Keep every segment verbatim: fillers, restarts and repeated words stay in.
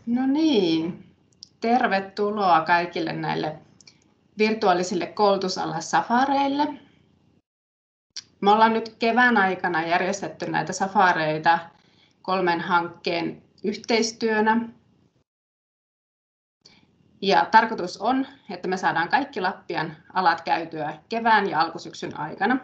No niin, tervetuloa kaikille näille virtuaalisille koulutusalan safareille. Me ollaan nyt kevään aikana järjestetty näitä safareita kolmen hankkeen yhteistyönä. Ja tarkoitus on, että me saadaan kaikki Lappian alat käytyä kevään ja alkusyksyn aikana.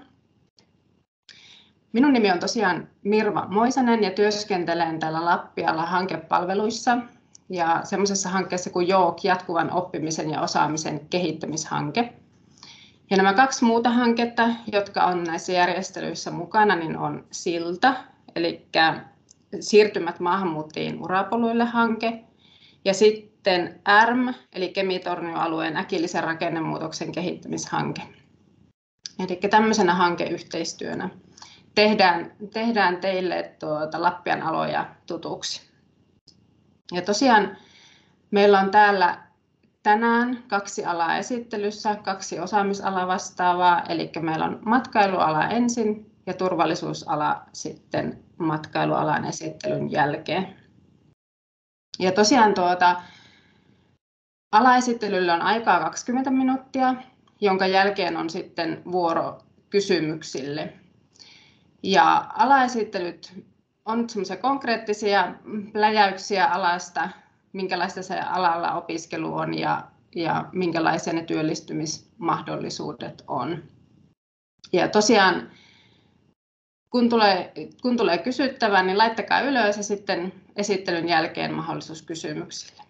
Minun nimi on tosiaan Mirva Moisanen ja työskentelen täällä Lappialla hankepalveluissa ja semmoisessa hankkeessa kuin J O O K, jatkuvan oppimisen ja osaamisen kehittämishanke. Ja nämä kaksi muuta hanketta, jotka on näissä järjestelyissä mukana, niin on Silta, eli siirtymät maahanmuuttajien urapoluille hanke, ja sitten ÄRM, eli Kemi-Tornio-alueen äkillisen rakennemuutoksen kehittämishanke. Eli tämmöisenä hankeyhteistyönä tehdään, tehdään teille tuota Lappian aloja tutuksi. Ja tosiaan meillä on täällä tänään kaksi alaa esittelyssä, kaksi osaamisalaa vastaavaa, eli meillä on matkailuala ensin ja turvallisuusala sitten matkailualan esittelyn jälkeen. Ja tosiaan tuota, alaesittelylle on aikaa kaksikymmentä minuuttia, jonka jälkeen on sitten vuoro kysymyksille. Ja alaesittelyt on semmoisia konkreettisia pläjäyksiä alasta, minkälaista se alalla opiskelu on ja, ja minkälaisia ne työllistymismahdollisuudet on. Ja tosiaan, kun tulee, kun tulee kysyttävää, niin laittakaa ylös ja sitten esittelyn jälkeen mahdollisuus kysymyksille.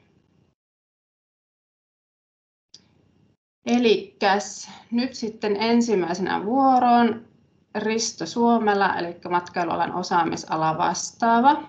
Elikkäs nyt sitten ensimmäisenä vuoroon Risto Suomela, eli matkailualan osaamisala vastaava.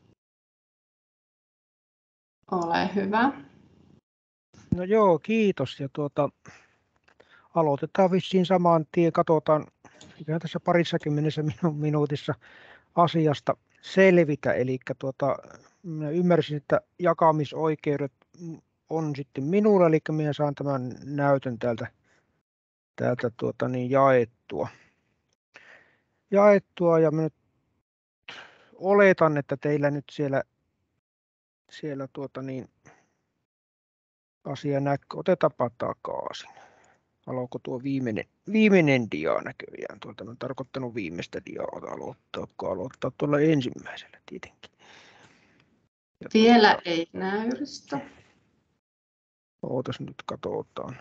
Ole hyvä. No joo, kiitos. Ja tuota, aloitetaan vissiin saman tien. Katsotaan, mikä tässä parissakymmenessä minuutissa asiasta selvitä. Eli tuota, minä ymmärsin, että jakamisoikeudet on sitten minulla, eli minä saan tämän näytön täältä, täältä tuota, niin jaettua. jaettua. Ja minä nyt oletan, että teillä nyt siellä, siellä tuota niin, asia näkyy. Otetaanpa takaisin. Haluatko tuo viimeinen, viimeinen dia näköjään? Tuolta on tarkoittanut viimeistä diaa aloittaa, kun aloittaa tuolla ensimmäisellä tietenkin. Ja vielä tuota, ei näy, Risto. Ootas nyt, katsotaan.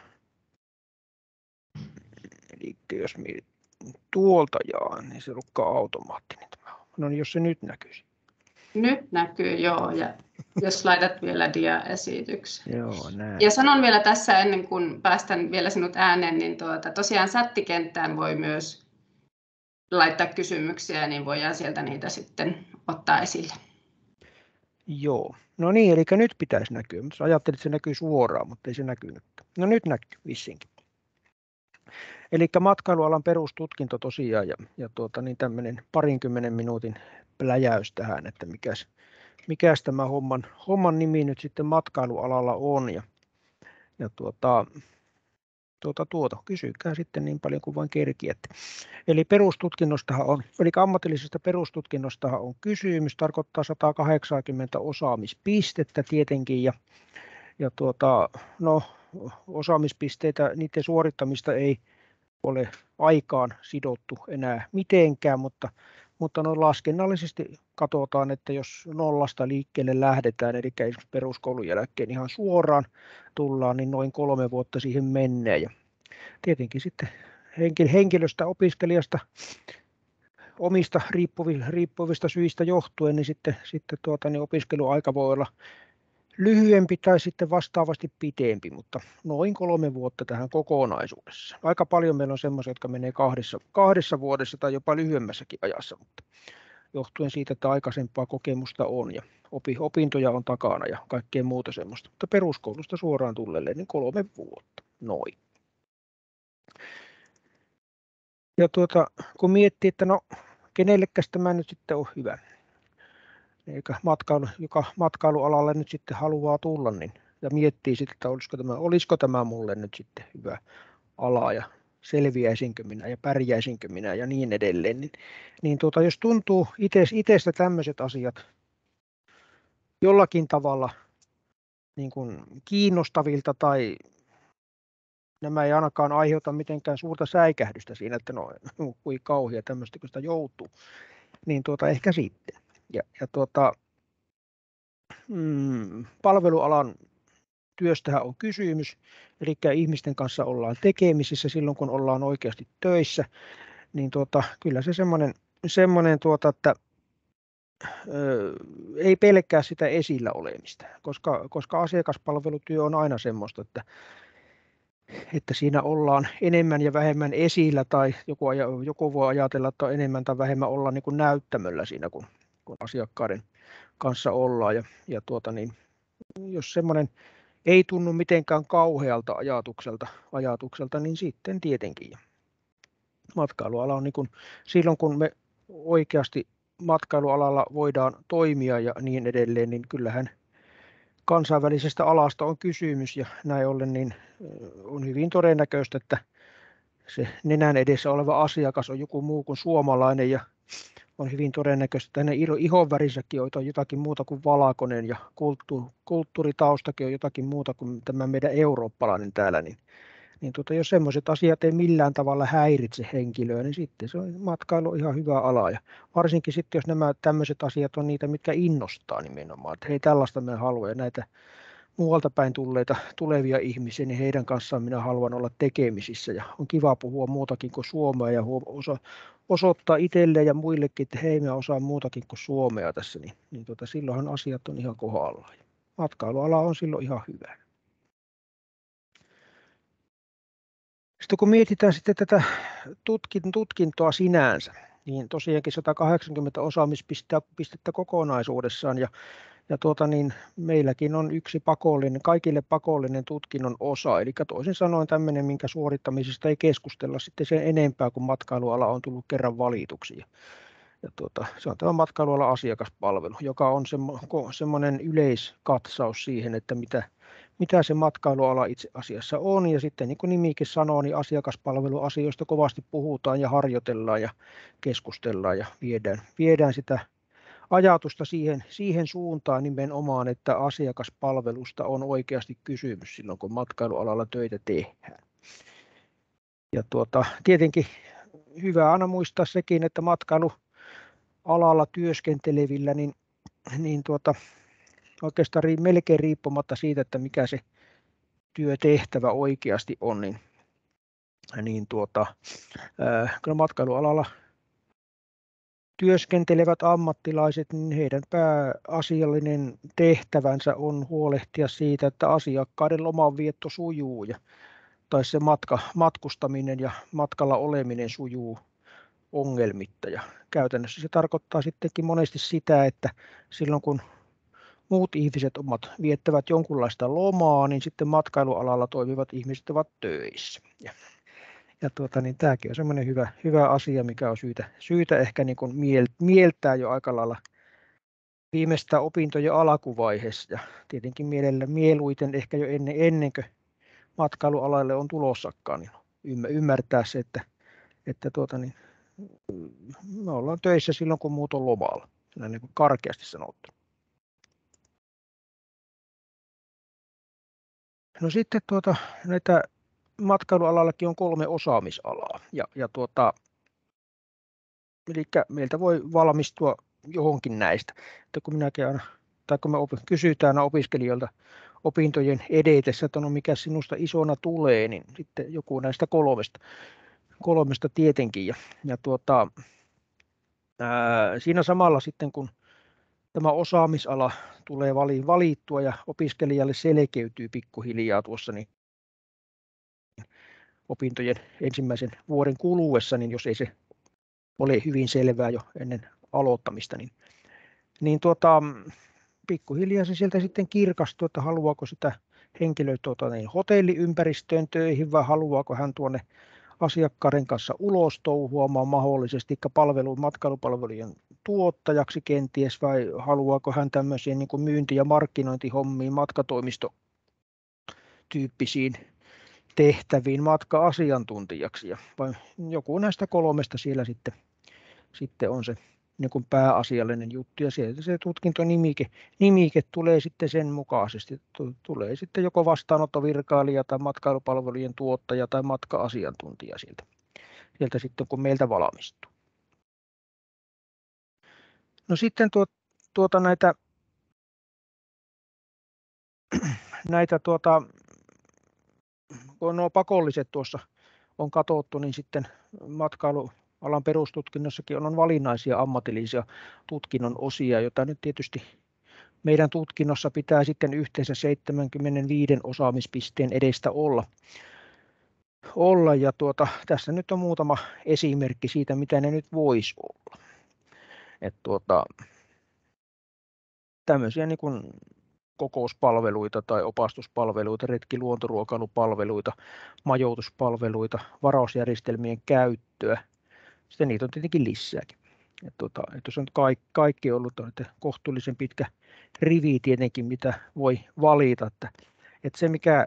Eli jos minä tuolta jaan, niin se lukkaa automaattinen. No niin, jos se nyt näkyisi. Nyt näkyy, joo. Ja jos laitat vielä dia-esityksen. Joo, näin. Ja sanon vielä tässä ennen kuin päästän vielä sinut ääneen, niin tuota, tosiaan chattikenttään voi myös laittaa kysymyksiä, niin voidaan sieltä niitä sitten ottaa esille. Joo, no niin, eli nyt pitäisi näkyä. Ajattelin, että se näkyy suoraan, mutta ei se näkynyt. No nyt näkyy vissinkin. Eli matkailualan perustutkinto tosiaan ja, ja tuota, niin tämmöinen parinkymmenen minuutin pläjäys tähän, että mikäs, mikäs tämä homman, homman nimi nyt sitten matkailualalla on. Ja, ja tuota, tuota, tuota, kysykää sitten niin paljon kuin vain kerkiätte. Eli perustutkinnostahan on, eli ammatillisesta perustutkinnostahan on kysymys, tarkoittaa sata kahdeksankymmentä osaamispistettä tietenkin, ja, ja tuota, no, osaamispisteitä, niiden suorittamista ei ole aikaan sidottu enää mitenkään, mutta, mutta no laskennallisesti katsotaan, että jos nollasta liikkeelle lähdetään, eli esimerkiksi peruskoulun jälkeen ihan suoraan tullaan, niin noin kolme vuotta siihen menee. Ja tietenkin sitten henkilöstä, opiskelijasta, omista riippuvista syistä johtuen, niin sitten, sitten tuota, niin opiskeluaika voi olla lyhyempi tai sitten vastaavasti pitempi, mutta noin kolme vuotta tähän kokonaisuudessa. Aika paljon meillä on semmoisia, jotka menee kahdessa, kahdessa vuodessa tai jopa lyhyemmässäkin ajassa, mutta johtuen siitä, että aikaisempaa kokemusta on ja opintoja on takana ja kaikkea muuta semmoista. Mutta peruskoulusta suoraan tulleelle niin kolme vuotta, noin. Ja tuota, kun miettii, että no kenellekäs tämä nyt sitten on hyvä, eikä matkailu, joka matkailualalle nyt sitten haluaa tulla, niin ja miettii sitten, että olisiko tämä, olisiko tämä mulle nyt sitten hyvä ala ja selviäisinkö minä ja pärjäisinkö minä ja niin edelleen, niin, niin tuota, jos tuntuu itse, itsestä tämmöiset asiat jollakin tavalla niin kuin kiinnostavilta tai nämä ei ainakaan aiheuta mitenkään suurta säikähdystä siinä, että no kui kauhia tämmöistä, kun sitä joutuu, niin tuota, ehkä sitten. Ja, ja tuota, mm, palvelualan työstähän on kysymys, eli ihmisten kanssa ollaan tekemisissä silloin, kun ollaan oikeasti töissä, niin tuota, kyllä se semmoinen, semmoinen tuota, että ö, ei pelkää sitä esillä olemista, koska, koska asiakaspalvelutyö on aina semmoista, että että siinä ollaan enemmän ja vähemmän esillä, tai joku, joku voi ajatella, että on enemmän tai vähemmän olla niin kuin näyttämöllä siinä, kun, kun asiakkaiden kanssa ollaan. Ja, ja tuota niin, jos semmoinen ei tunnu mitenkään kauhealta ajatukselta, ajatukselta niin sitten tietenkin. Matkailuala on niin kuin, silloin, kun me oikeasti matkailualalla voidaan toimia ja niin edelleen, niin kyllähän kansainvälisestä alasta on kysymys ja näin ollen niin on hyvin todennäköistä, että se nenän edessä oleva asiakas on joku muu kuin suomalainen ja on hyvin todennäköistä, että hänen ihonvärissäkin on jotakin muuta kuin valkoinen ja kulttuuri, kulttuuritaustakin on jotakin muuta kuin tämä meidän eurooppalainen täällä, niin, niin tuota, jos semmoiset asiat ei millään tavalla häiritse henkilöä, niin sitten se on matkailu ihan hyvä ala ja varsinkin sitten, jos nämä tämmöiset asiat on niitä, mitkä innostaa nimenomaan, että hei tällaista me haluamme ja näitä muualta päin tulleita, tulevia ihmisiä, niin heidän kanssaan minä haluan olla tekemisissä ja on kiva puhua muutakin kuin suomea ja osa, osoittaa itselleen ja muillekin, että hei, minä osaan muutakin kuin suomea tässä, niin, niin tuota, silloinhan asiat on ihan kohdallaan. Matkailuala on silloin ihan hyvä. Sitten kun mietitään sitten tätä tutkintoa sinänsä, niin tosiaankin sata kahdeksankymmentä osaamispistettä kokonaisuudessaan ja Ja tuota, niin meilläkin on yksi pakollinen, kaikille pakollinen tutkinnon osa, eli toisin sanoen tämmöinen, minkä suorittamisesta ei keskustella sitten sen enempää, kun matkailuala on tullut kerran valituksi. Ja tuota, se on tämä matkailualan asiakaspalvelu, joka on semmoinen yleiskatsaus siihen, että mitä, mitä se matkailuala itse asiassa on. Ja sitten niin kuin nimikin sanoo, niin asiakaspalveluasioista kovasti puhutaan ja harjoitellaan ja keskustellaan ja viedään, viedään sitä ajatusta siihen, siihen suuntaan nimenomaan, että asiakaspalvelusta on oikeasti kysymys silloin, kun matkailualalla töitä tehdään. Ja tuota, tietenkin hyvä aina muistaa sekin, että matkailualalla työskentelevillä, niin, niin tuota, oikeastaan melkein riippumatta siitä, että mikä se työtehtävä oikeasti on, niin, niin tuota, ää, kyllä matkailualalla työskentelevät ammattilaiset, niin heidän pääasiallinen tehtävänsä on huolehtia siitä, että asiakkaiden lomanvietto sujuu ja, tai se matka, matkustaminen ja matkalla oleminen sujuu ongelmitta. Ja käytännössä se tarkoittaa sittenkin monesti sitä, että silloin kun muut ihmiset omat viettävät jonkunlaista lomaa, niin sitten matkailualalla toimivat ihmiset ovat töissä. Ja Ja tuota, niin tämäkin on semmoinen hyvä, hyvä asia, mikä on syytä, syytä ehkä niin kuin mieltää jo aika lailla viimeistään opintojen alkuvaiheessa. Ja tietenkin mielellä, mieluiten ehkä jo ennen, ennen kuin matkailualalle on tulossakaan, niin ymmärtää se, että, että tuota, niin, me ollaan töissä silloin, kun muut on lomalla. Siinä niin kuin karkeasti sanottu. No sitten tuota, näitä matkailualallakin on kolme osaamisalaa. Ja, ja tuota, eli meiltä voi valmistua johonkin näistä. Että kun minäkin aina, tai kun me kysytään opiskelijoilta opintojen edetessä, että no mikä sinusta isona tulee, niin sitten joku näistä kolmesta, kolmesta tietenkin. Ja, ja tuota, ää, siinä samalla sitten, kun tämä osaamisala tulee valittua ja opiskelijalle selkeytyy pikkuhiljaa tuossa, niin opintojen ensimmäisen vuoden kuluessa, niin jos ei se ole hyvin selvää jo ennen aloittamista, niin, niin tuota, pikkuhiljaa se sieltä sitten kirkastuu, että haluaako sitä henkilöä tuota, niin hotelliympäristöön töihin vai haluaako hän tuonne asiakkaiden kanssa ulos touhuamaan mahdollisesti palvelu, matkailupalvelujen tuottajaksi kenties vai haluaako hän tämmöisiin niin kuin myynti- ja markkinointihommiin, matkatoimistotyyppisiin tehtäviin matka-asiantuntijaksi ja vai joku näistä kolmesta siellä sitten, sitten on se niin kuin pääasiallinen juttu, ja sieltä se tutkintonimike nimike tulee sitten sen mukaisesti. Tulee sitten joko vastaanottovirkailija tai matkailupalvelujen tuottaja tai matka-asiantuntija sieltä, sieltä sitten, kun meiltä valmistuu. No sitten tuo, tuota näitä, näitä tuota, kun nuo pakolliset tuossa on katsottu, niin sitten matkailualan perustutkinnossakin on, on valinnaisia ammatillisia tutkinnon osia, joita nyt tietysti meidän tutkinnossa pitää sitten yhteensä seitsemänkymmentäviisi osaamispisteen edestä olla. olla ja tuota, tässä nyt on muutama esimerkki siitä, mitä ne nyt voisi olla. Et tuota, tämmöisiä niin kuin kokouspalveluita tai opastuspalveluita, retki-luontoruokailupalveluita, majoituspalveluita, varausjärjestelmien käyttöä. Sitten niitä on tietenkin lisääkin. Et tuota, et jos on kaikki, kaikki ollut on, että kohtuullisen pitkä rivi tietenkin, mitä voi valita. Että, että se, mikä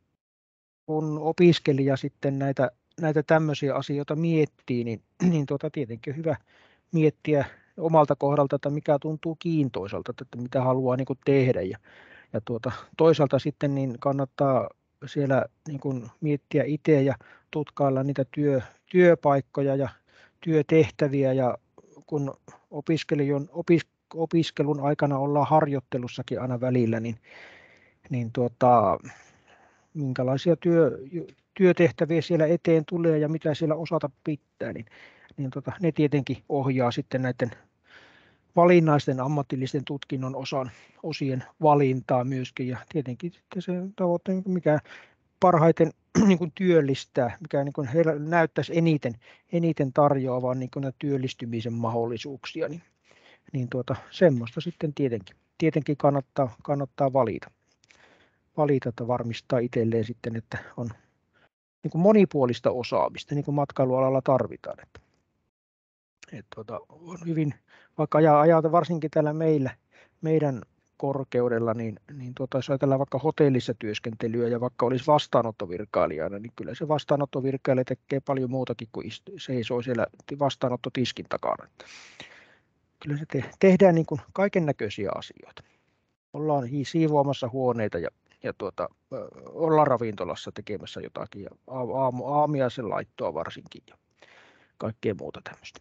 kun opiskelija sitten näitä, näitä tämmöisiä asioita miettii, niin, niin tuota, tietenkin on hyvä miettiä omalta kohdalta, että mikä tuntuu kiintoisalta, että mitä haluaa niin kuin tehdä. Ja, ja tuota, toisaalta sitten niin kannattaa siellä niin kuin miettiä itse ja tutkailla niitä työ, työpaikkoja ja työtehtäviä. Ja kun opiskelijan, opis, opiskelun aikana ollaan harjoittelussakin aina välillä, niin, niin tuota, minkälaisia työ, työtehtäviä siellä eteen tulee ja mitä siellä osata pitää, niin, niin tota, ne tietenkin ohjaa sitten näiden valinnaisten ammatillisten tutkinnon osan, osien valintaa myöskin, ja tietenkin sitten se tavoite, mikä parhaiten niin kuin työllistää, mikä niin kuin heillä näyttäisi eniten, eniten tarjoavan niin kuin työllistymisen mahdollisuuksia, niin, niin tuota, semmoista sitten tietenkin, tietenkin kannattaa, kannattaa valita. valita, että varmistaa itselleen sitten, että on niin kuin monipuolista osaamista, niin kuin matkailualalla tarvitaan. Että, että tuota, on hyvin, vaikka ajata varsinkin täällä meillä, meidän korkeudella, niin, niin tuota, jos ajatellaan vaikka hotellissa työskentelyä ja vaikka olisi vastaanottovirkailijana, niin kyllä se vastaanottovirkailija tekee paljon muutakin kuin seisoo siellä vastaanottotiskin takana. Kyllä se te, tehdään niin kuin kaiken näköisiä asioita. Ollaan siivoamassa huoneita ja ja tuota, ollaan ravintolassa tekemässä jotakin ja aamu, aamiaisen laittoa varsinkin ja kaikkea muuta tämmöistä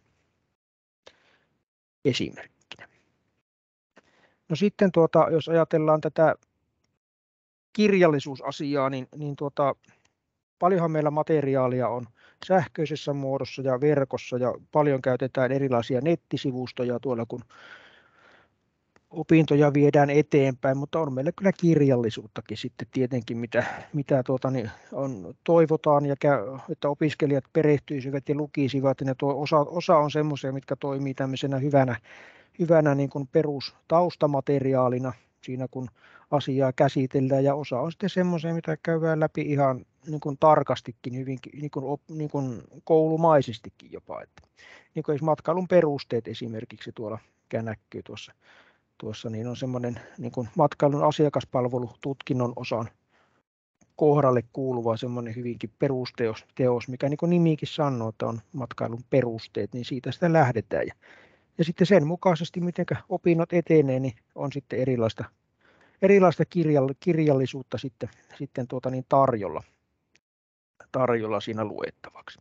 esimerkkinä. No sitten tuota, jos ajatellaan tätä kirjallisuusasiaa, niin, niin tuota, paljonhan meillä materiaalia on sähköisessä muodossa ja verkossa ja paljon käytetään erilaisia nettisivustoja tuolla, kun opintoja viedään eteenpäin, mutta on meillä kyllä kirjallisuuttakin sitten tietenkin, mitä, mitä tuota, niin on, toivotaan, ja käy, että opiskelijat perehtyisivät ja lukisivat. Ja tuo osa, osa on semmoisia, mitkä toimii tämmöisenä hyvänä, hyvänä niin kuin perustaustamateriaalina siinä, kun asiaa käsitellään, ja osa on sitten semmoisia, mitä käydään läpi ihan niin kuin tarkastikin, hyvinkin, niin kuin, niin kuin koulumaisestikin jopa. Että, niin kuin matkailun perusteet esimerkiksi tuolla, mikä näkyy tuossa. Tuossa niin on semmoinen niin kuin matkailun asiakaspalvelututkinnon osan kohdalle kuuluva semmoinen hyvinkin perusteos, teos, mikä niin kuin nimikin sanoo, että on matkailun perusteet, niin siitä sitä lähdetään. Ja, ja sitten sen mukaisesti, miten opinnot etenee, niin on sitten erilaista, erilaista kirjallisuutta sitten, sitten tuota niin tarjolla, tarjolla siinä luettavaksi.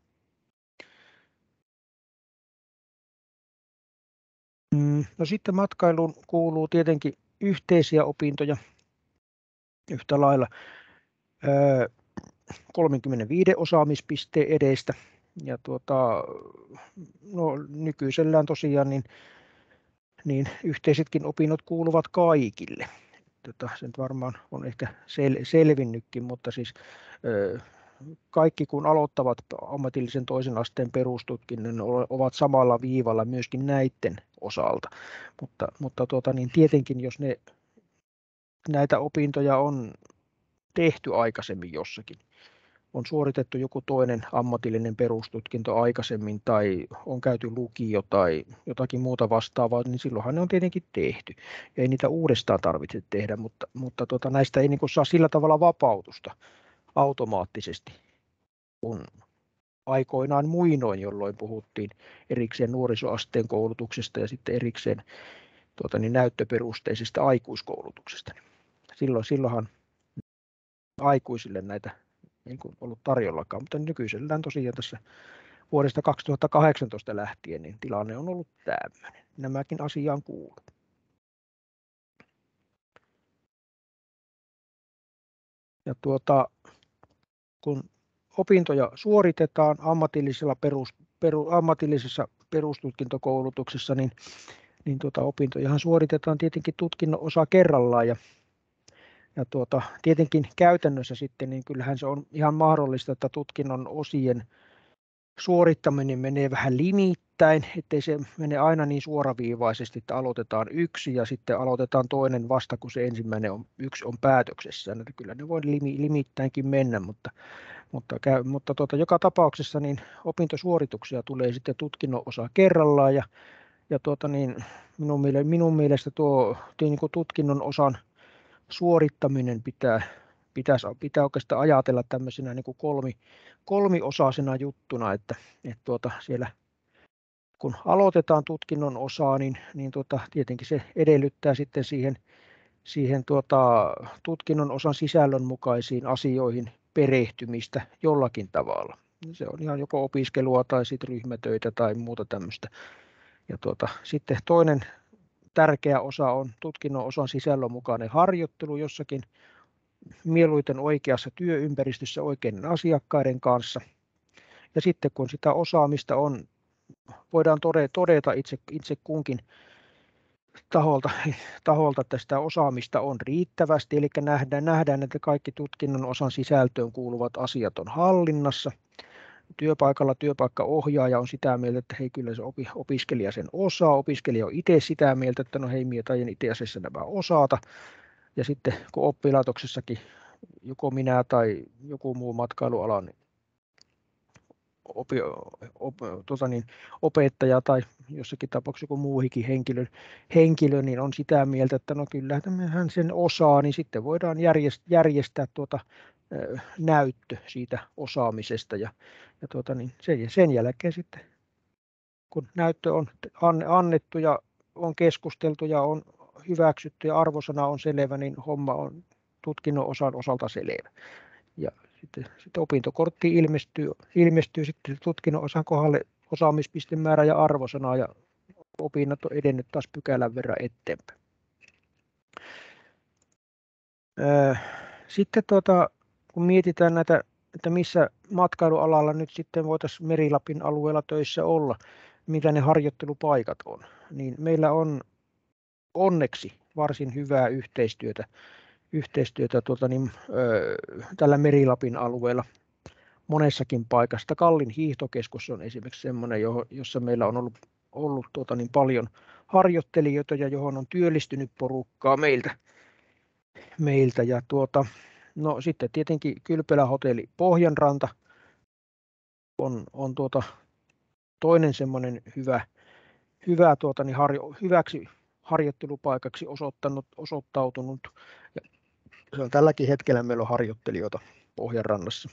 No sitten matkailuun kuuluu tietenkin yhteisiä opintoja yhtä lailla kolmekymmentäviisi osaamispisteen edestä. Ja tuota, no, nykyisellään tosiaan niin, niin yhteisetkin opinnot kuuluvat kaikille. Tota, se nyt varmaan on ehkä sel, selvinnytkin, mutta siis ö, kaikki kun aloittavat ammatillisen toisen asteen perustutkinnon, ovat samalla viivalla myöskin näiden osalta. Mutta, mutta tuota, niin tietenkin, jos ne, näitä opintoja on tehty aikaisemmin jossakin, on suoritettu joku toinen ammatillinen perustutkinto aikaisemmin tai on käyty lukio tai jotakin muuta vastaavaa, niin silloinhan ne on tietenkin tehty. Ja ei niitä uudestaan tarvitse tehdä, mutta, mutta tuota, näistä ei niin kuin saa sillä tavalla vapautusta automaattisesti, kun aikoinaan muinoin, jolloin puhuttiin erikseen nuorisoasteen koulutuksesta ja sitten erikseen tuota, niin näyttöperusteisesta aikuiskoulutuksesta. Silloin, silloinhan aikuisille näitä ei ollut tarjollakaan, mutta nykyisellään tosiaan tässä vuodesta kaksituhattakahdeksantoista lähtien niin tilanne on ollut tämmöinen. Nämäkin asiaan kuuluu. Ja tuota, kun opintoja suoritetaan ammatillisella perus, peru, ammatillisessa perustutkintokoulutuksessa, niin, niin tuota, opintojahan suoritetaan tietenkin tutkinnon osa kerrallaan. Ja, ja tuota, tietenkin käytännössä sitten, niin kyllähän se on ihan mahdollista, että tutkinnon osien suorittaminen menee vähän limittäin, ettei se mene aina niin suoraviivaisesti, että aloitetaan yksi ja sitten aloitetaan toinen vasta, kun se ensimmäinen on, yksi on päätöksessään. Että kyllä ne voi limi, limittäinkin mennä, mutta, mutta, käy, mutta tuota, joka tapauksessa niin opintosuorituksia tulee sitten tutkinnon osa kerrallaan ja, ja tuota, niin minun, mielestä, minun mielestä tuo niin kuin tutkinnon osan suorittaminen pitää Pitäisi, pitää oikeastaan ajatella tämmöisenä niin kuin kolmi, kolmiosaisena juttuna, että, että tuota, siellä kun aloitetaan tutkinnon osaa, niin, niin tuota, tietenkin se edellyttää sitten siihen, siihen tuota, tutkinnon osan sisällön mukaisiin asioihin perehtymistä jollakin tavalla. Se on ihan joko opiskelua tai sitten ryhmätöitä tai muuta tämmöistä. Ja tuota, sitten toinen tärkeä osa on tutkinnon osan sisällön mukainen harjoittelu jossakin, mieluiten oikeassa työympäristössä oikeiden asiakkaiden kanssa. Ja sitten kun sitä osaamista on, voidaan todeta itse, itse kunkin taholta, taholta, että sitä osaamista on riittävästi, eli nähdään, nähdään, että kaikki tutkinnon osan sisältöön kuuluvat asiat on hallinnassa. Työpaikalla työpaikkaohjaaja on sitä mieltä, että hei, kyllä se opiskelija sen osaa, opiskelija on itse sitä mieltä, että no hei, minä taidan itse asiassa nämä osata. Ja sitten kun oppilaitoksessakin joko minä tai joku muu matkailualan opi, op, tota niin, opettaja tai jossakin tapauksessa joku muuhikin henkilö, henkilö, niin on sitä mieltä, että no kyllä hän sen osaa, niin sitten voidaan järjestää, järjestää tuota, näyttö siitä osaamisesta. Ja, ja tuota, niin sen, sen jälkeen sitten, kun näyttö on annettu ja on keskusteltu ja on hyväksytty ja arvosana on selvä, niin homma on tutkinnon osan osalta selvä. Ja sitten, sitten opintokorttiin ilmestyy, ilmestyy sitten tutkinnon osan kohdalle osaamispistemäärä ja arvosana ja opinnot on edennyt taas pykälän verran eteenpäin. Sitten tuota, kun mietitään näitä, että missä matkailualalla nyt sitten voitaisiin Meri-Lapin alueella töissä olla, mitä ne harjoittelupaikat on, niin meillä on onneksi varsin hyvää yhteistyötä, yhteistyötä tuota niin, ö, tällä Meri-Lapin alueella monessakin paikassa. Kallin hiihtokeskus on esimerkiksi sellainen, jossa meillä on ollut, ollut tuota niin paljon harjoittelijoita ja johon on työllistynyt porukkaa meiltä. meiltä. Ja tuota, no, sitten tietenkin Kylpelä hotelli Pohjanranta on, on tuota toinen semmoinen hyvä, hyvä tuota niin harjo, hyväksi harjoittelupaikaksi osoittanut, osoittautunut. Ja se on tälläkin hetkellä meillä on harjoittelijoita Pohjanrannassa.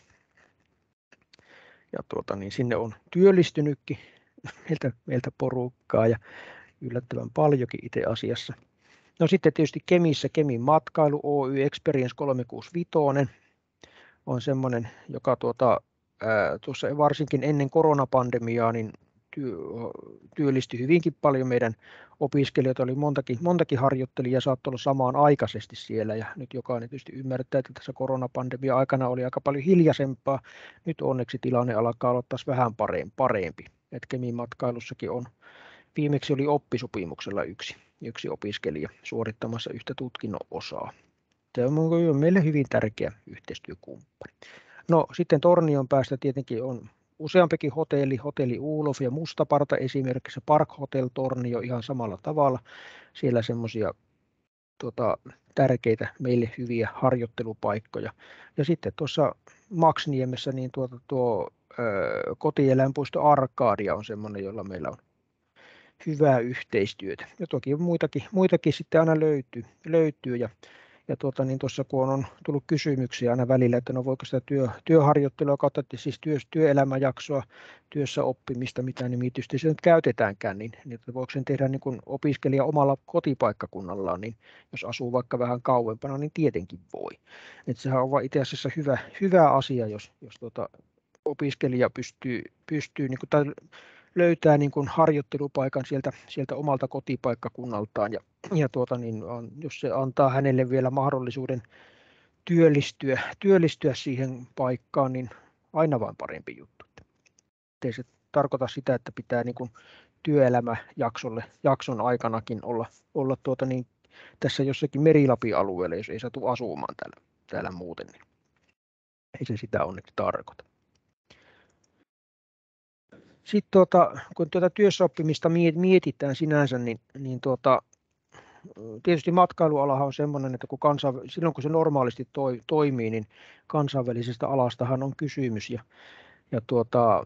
Ja tuota, niin sinne on työllistynytkin meiltä, meiltä porukkaa ja yllättävän paljonkin itse asiassa. No sitten tietysti Kemissä Kemin matkailu Oy Experience kolmesataakuusikymmentäviisi on semmoinen, joka tuota, ää, tuossa varsinkin ennen koronapandemiaa niin työ, työllistyi hyvinkin paljon meidän opiskelijoita, oli montakin, montakin harjoittelijaa, saattoi olla samaan aikaisesti siellä ja nyt jokainen tietysti ymmärtää, että tässä koronapandemia aikana oli aika paljon hiljaisempaa. Nyt onneksi tilanne alkaa olla taas vähän parempi, että Kemin matkailussakin on, viimeksi oli oppisopimuksella yksi, yksi opiskelija suorittamassa yhtä tutkinnon osaa. Se on meille hyvin tärkeä yhteistyökumppani. No sitten Tornion päästä tietenkin on useampikin hotelli, hotelli Ulof ja Mustaparta esimerkiksi, Park Hotel Tornio ihan samalla tavalla. Siellä semmoisia tuota, tärkeitä meille hyviä harjoittelupaikkoja. Ja sitten tuossa Maksniemessä niin tuota, tuo ö, kotieläinpuisto Arkadia on semmoinen, jolla meillä on hyvää yhteistyötä. Ja toki muitakin, muitakin sitten aina löytyy, löytyy ja ja tuota, niin tuossa kun on tullut kysymyksiä aina välillä, että no voiko sitä työ, työharjoittelua kautta, siis työ, työelämäjaksoa, työssä oppimista, mitä nimitystä se nyt käytetäänkään, niin, niin voiko sen tehdä niin kuin opiskelija omalla kotipaikkakunnallaan, niin jos asuu vaikka vähän kauempana, niin tietenkin voi. Että sehän on itse asiassa hyvä, hyvä asia, jos, jos tuota, opiskelija pystyy, pystyy niin kuin, tai löytää niin kuin harjoittelupaikan sieltä, sieltä omalta kotipaikkakunnaltaan ja, ja tuota, niin on, jos se antaa hänelle vielä mahdollisuuden työllistyä, työllistyä siihen paikkaan, niin aina vain parempi juttu. Ei se tarkoita sitä, että pitää niin kuin työelämäjaksolle jakson aikanakin olla, olla tuota niin, tässä jossakin Meri-Lapin alueella, jos ei satu asumaan täällä, täällä muuten, niin ei se sitä onneksi tarkoita. Sitten tuota, kun tuota työssäoppimista mietitään sinänsä, niin, niin tuota, tietysti matkailualahan on sellainen, että kun kansainv- silloin kun se normaalisti toi, toimii, niin kansainvälisestä alastahan on kysymys. Ja, ja tuota,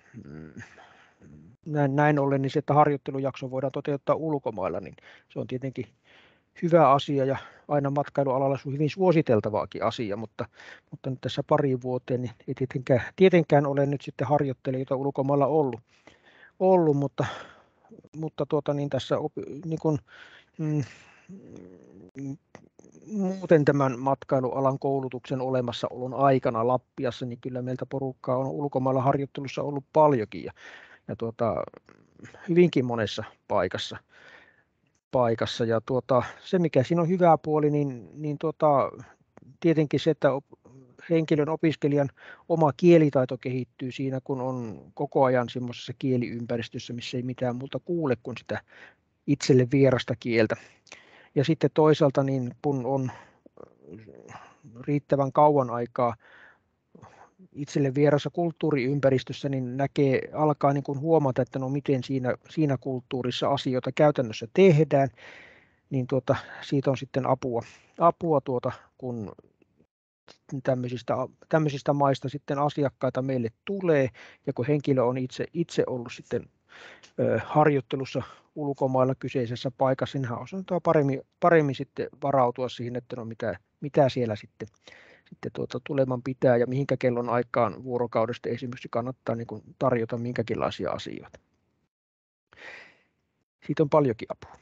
näin, näin ollen, niin se, että harjoittelujakso voidaan toteuttaa ulkomailla, niin se on tietenkin hyvä asia ja aina matkailualalla on hyvin suositeltavaakin asia, mutta, mutta nyt tässä pari vuoteen niin ei tietenkään, tietenkään ole nyt sitten harjoittelijoita ulkomailla ollut, ollut mutta, mutta tuota, niin tässä opi, niin kuin, mm, muuten tämän matkailualan koulutuksen olemassaolon aikana Lappiassa, niin kyllä meiltä porukkaa on ulkomailla harjoittelussa ollut paljonkin ja, ja tuota, hyvinkin monessa paikassa. paikassa. Ja tuota, se, mikä siinä on hyvä puoli, niin, niin tuota, tietenkin se, että henkilön opiskelijan oma kielitaito kehittyy siinä, kun on koko ajan semmoisessa kieliympäristössä, missä ei mitään muuta kuule kuin sitä itselle vierasta kieltä. Ja sitten toisaalta, niin kun on riittävän kauan aikaa itselle vierassa kulttuuriympäristössä, niin näkee, alkaa niin kuin huomata, että no miten siinä, siinä kulttuurissa asioita käytännössä tehdään, niin tuota, siitä on sitten apua, apua tuota, kun tämmöisistä, tämmöisistä maista sitten asiakkaita meille tulee, ja kun henkilö on itse, itse ollut sitten ö, harjoittelussa ulkomailla kyseisessä paikassa, niin hän osaa paremmin, paremmin sitten varautua siihen, että no mitä, mitä siellä sitten, sitten tuota, tuleman pitää, ja mihinkä kellon aikaan vuorokaudesta esimerkiksi kannattaa niin kuin tarjota minkäkinlaisia asioita. Siitä on paljonkin apua.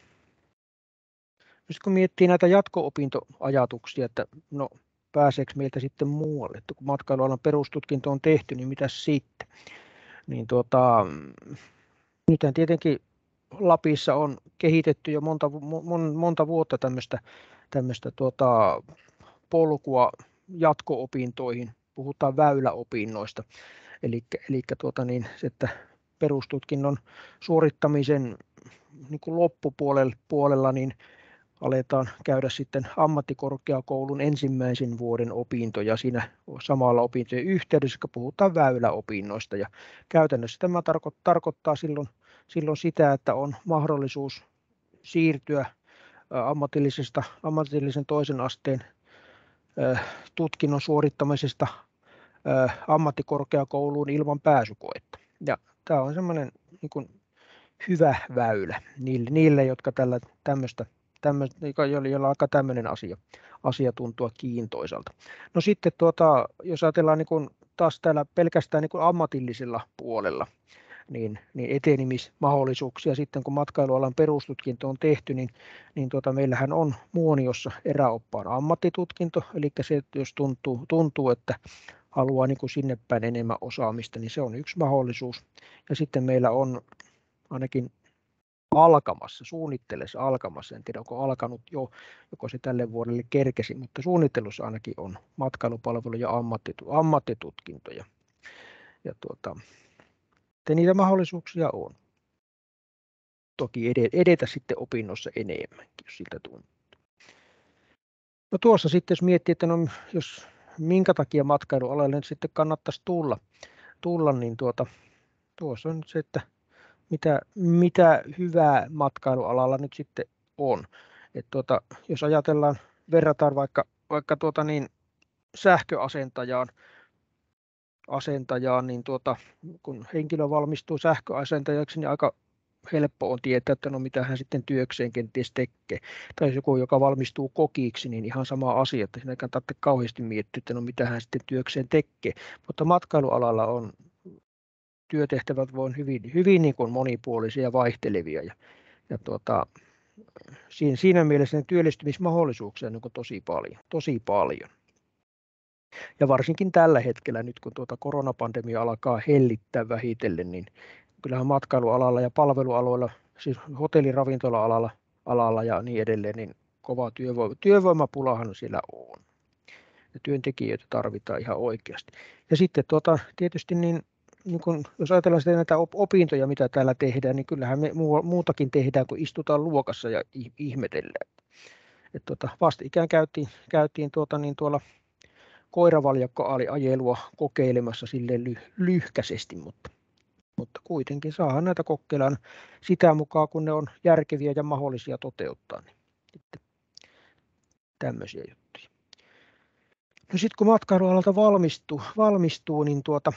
Sitten kun miettii näitä jatko-opintoajatuksia, että no pääseekö meiltä sitten muualle, että kun matkailualan perustutkinto on tehty, niin mitä sitten? Niin tuota, nythän tietenkin Lapissa on kehitetty jo monta, mon, monta vuotta tämmöistä, tämmöistä tuota, polkua jatko-opintoihin, puhutaan väyläopinnoista, eli, eli tuota niin, että perustutkinnon suorittamisen niin kuin loppupuolella puolella, niin aletaan käydä sitten ammattikorkeakoulun ensimmäisen vuoden opintoja siinä samalla opintojen yhteydessä, kun puhutaan väyläopinnoista. Ja käytännössä tämä tarko- tarkoittaa silloin, silloin sitä, että on mahdollisuus siirtyä ammatillisesta, ammatillisen toisen asteen tutkinnon suorittamisesta ammattikorkeakouluun ilman pääsykoetta. Ja tämä on semmoinen niin kuin hyvä väylä niille, niille jotka tällä tämmöistä jolla alkaa tämmöinen asia, asia tuntua kiintoisalta. No sitten tuota, jos ajatellaan niin kuin taas täällä pelkästään niin kuin ammatillisella puolella, niin, niin etenemismahdollisuuksia sitten kun matkailualan perustutkinto on tehty, niin, niin tuota, meillähän on Muoniossa eräoppaan ammattitutkinto, eli se jos tuntuu, tuntuu että haluaa niin kuin sinne päin enemmän osaamista, niin se on yksi mahdollisuus. Ja sitten meillä on ainakin alkamassa, suunnittelussa alkamassa, en tiedä onko alkanut jo, joko se tälle vuodelle kerkesi, mutta suunnittelussa ainakin on matkailupalvelu- ja ammattitutkintoja. Ja tuota, niitä mahdollisuuksia on. Toki edetä sitten opinnossa enemmänkin, jos siltä tuntuu. No tuossa sitten, jos miettii, että no, jos minkä takia matkailualalle nyt sitten kannattaisi tulla, tulla niin tuota, tuossa on nyt se, että Mitä, mitä hyvää matkailualalla nyt sitten on. Et tuota, jos ajatellaan, verrataan vaikka, vaikka tuota niin, sähköasentajaan, asentajaan, niin tuota, kun henkilö valmistuu sähköasentajaksi, niin aika helppo on tietää, että no mitä hän sitten työkseen kenties tekee. Tai jos joku, joka valmistuu kokiksi, niin ihan sama asia, että siinä ei tarvitse kauheasti miettiä, että no mitä hän sitten työkseen tekee. Mutta matkailualalla on työtehtävät voi hyvin, hyvin niin kuin monipuolisia ja vaihtelevia. Ja, ja tuota, siinä, siinä mielessä ne työllistymismahdollisuuksia on niin kuin tosi paljon, tosi paljon. Ja varsinkin tällä hetkellä, nyt kun tuota koronapandemia alkaa hellittää vähitellen, niin kyllähän matkailualalla ja palvelualoilla, siis hotelliravintola-alalla alalla ja niin edelleen, niin kova työvoima, työvoimapulahan siellä on. Ja työntekijöitä tarvitaan ihan oikeasti. Ja sitten tuota, tietysti, niin, niin kun, jos ajatellaan sitten näitä opintoja, mitä täällä tehdään, niin kyllähän me muutakin tehdään, kun istutaan luokassa ja ihmetellään. Et tuota, vastikään käytiin, käytiin tuota, niin tuolla koiravaljakkoajelua kokeilemassa silleen ly, lyhkäisesti, mutta, mutta kuitenkin saadaan näitä kokeillaan sitä mukaan, kun ne on järkeviä ja mahdollisia toteuttaa. Niin sitten tämmöisiä juttuja. No sitten kun matkailualalta valmistuu, valmistuu niin tuota,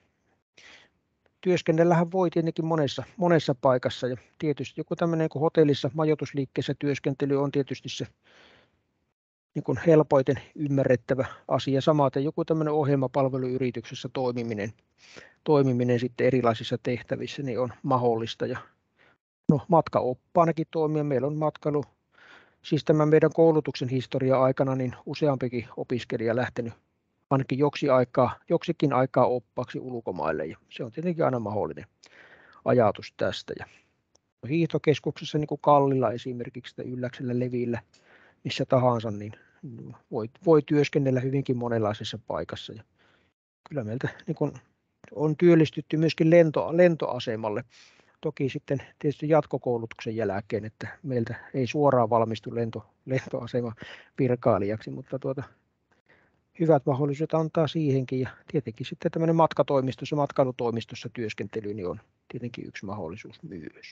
työskennellähän voi tietenkin monessa, monessa paikassa. Ja tietysti joku tämmöinen kuin hotellissa, majoitusliikkeessä työskentely on tietysti se niin kuin helpoiten ymmärrettävä asia. Samaten joku tämmöinen ohjelmapalveluyrityksessä toimiminen, toimiminen sitten erilaisissa tehtävissä niin on mahdollista. Ja no, matkaoppaanakin toimia. Meillä on matkailu, siis tämän meidän koulutuksen historia aikana niin useampikin opiskelija lähtenyt ainakin joksi aikaa, joksikin aikaa oppaaksi ulkomaille. Ja se on tietenkin aina mahdollinen ajatus tästä. Ja hiihtokeskuksessa niin kuin Kallilla esimerkiksi tai Ylläksellä, Levillä, missä tahansa, niin voi, voi työskennellä hyvinkin monenlaisessa paikassa. Ja kyllä meiltä niin kun on työllistytty myöskin lento, lentoasemalle. Toki sitten tietysti jatkokoulutuksen jälkeen, että meiltä ei suoraan valmistu lento, lentoasema virkailijaksi, mutta tuota, hyvät mahdollisuudet antaa siihenkin. Ja tietenkin sitten tämmöinen matkatoimistossa, matkailutoimistossa työskentely niin on tietenkin yksi mahdollisuus myös.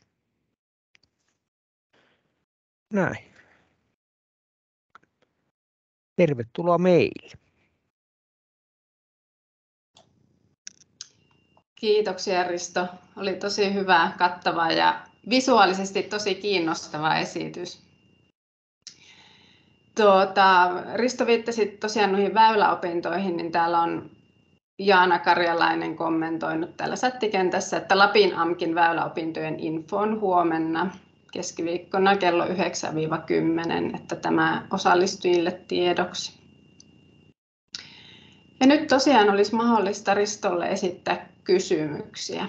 Näin. Tervetuloa meille. Kiitoksia Risto. Oli tosi hyvä, kattava ja visuaalisesti tosi kiinnostava esitys. Tuota, Risto viittasi tosiaan noihin väyläopintoihin, niin täällä on Jaana Karjalainen kommentoinut täällä chattikentässä, että Lapin A M K:n väyläopintojen info on huomenna keskiviikkona kello yhdeksän kymmenen, että tämä osallistujille tiedoksi. Ja nyt tosiaan olisi mahdollista Ristolle esittää kysymyksiä.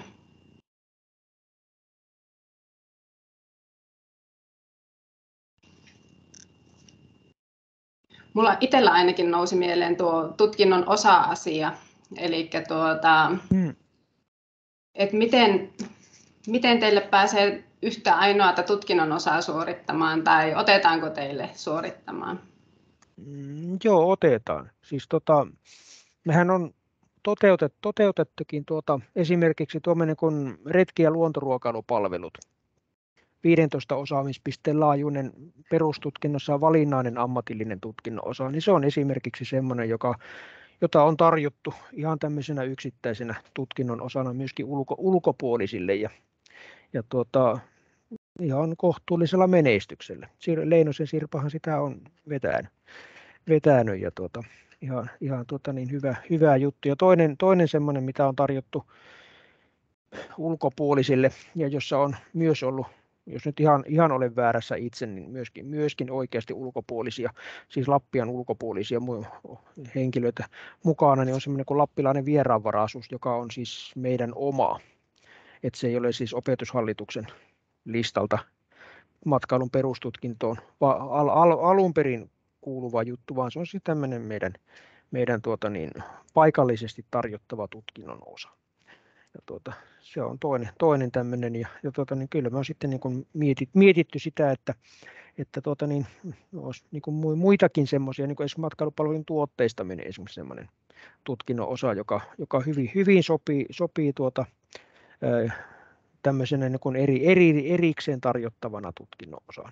Mulla itsellä ainakin nousi mieleen tuo tutkinnon osa-asia, eli tuota, hmm. että miten, miten teille pääsee yhtä ainoata tutkinnon osaa suorittamaan tai otetaanko teille suorittamaan? Mm, joo, otetaan. Siis tota, mehän on toteutet, toteutettukin tuota, esimerkiksi tuommoinen kuin retki- ja luontoruokailupalvelut. viisitoista osaamispisteen laajuinen perustutkinnossa valinnainen ammatillinen tutkinnon osa, niin se on esimerkiksi semmoinen, joka, jota on tarjottu ihan tämmöisenä yksittäisenä tutkinnon osana myöskin ulko, ulkopuolisille ja, ja tuota, ihan kohtuullisella menestyksellä. Leinosen Sirpahan sitä on vetänyt, vetänyt ja tuota, ihan, ihan tuota niin hyvä, hyvä juttu. Ja toinen, toinen semmoinen, mitä on tarjottu ulkopuolisille ja jossa on myös ollut, jos nyt ihan, ihan olen väärässä itse, niin myöskin, myöskin oikeasti ulkopuolisia, siis Lappian ulkopuolisia henkilöitä mukana, niin on semmoinen kuin lappilainen vieraanvaraisuus, joka on siis meidän oma. Että se ei ole siis opetushallituksen listalta matkailun perustutkintoon al, al, alun perin kuuluva juttu, vaan se on siis tämmöinen meidän, meidän tuota niin, paikallisesti tarjottava tutkinnon osa. Ja tuota, se on toinen, toinen tämmöinen, ja, ja tuota, niin kyllä me on sitten niin kuin mietit, mietitty sitä, että, että tuota, niin, olisi niin kuin muitakin semmoisia, niin kuin esimerkiksi matkailupalvelun tuotteistaminen esimerkiksi semmoinen tutkinnon osa, joka, joka hyvin, hyvin sopii, sopii tuota, ää, tämmöisenä niin kuin eri, eri, erikseen tarjottavana tutkinnon osana,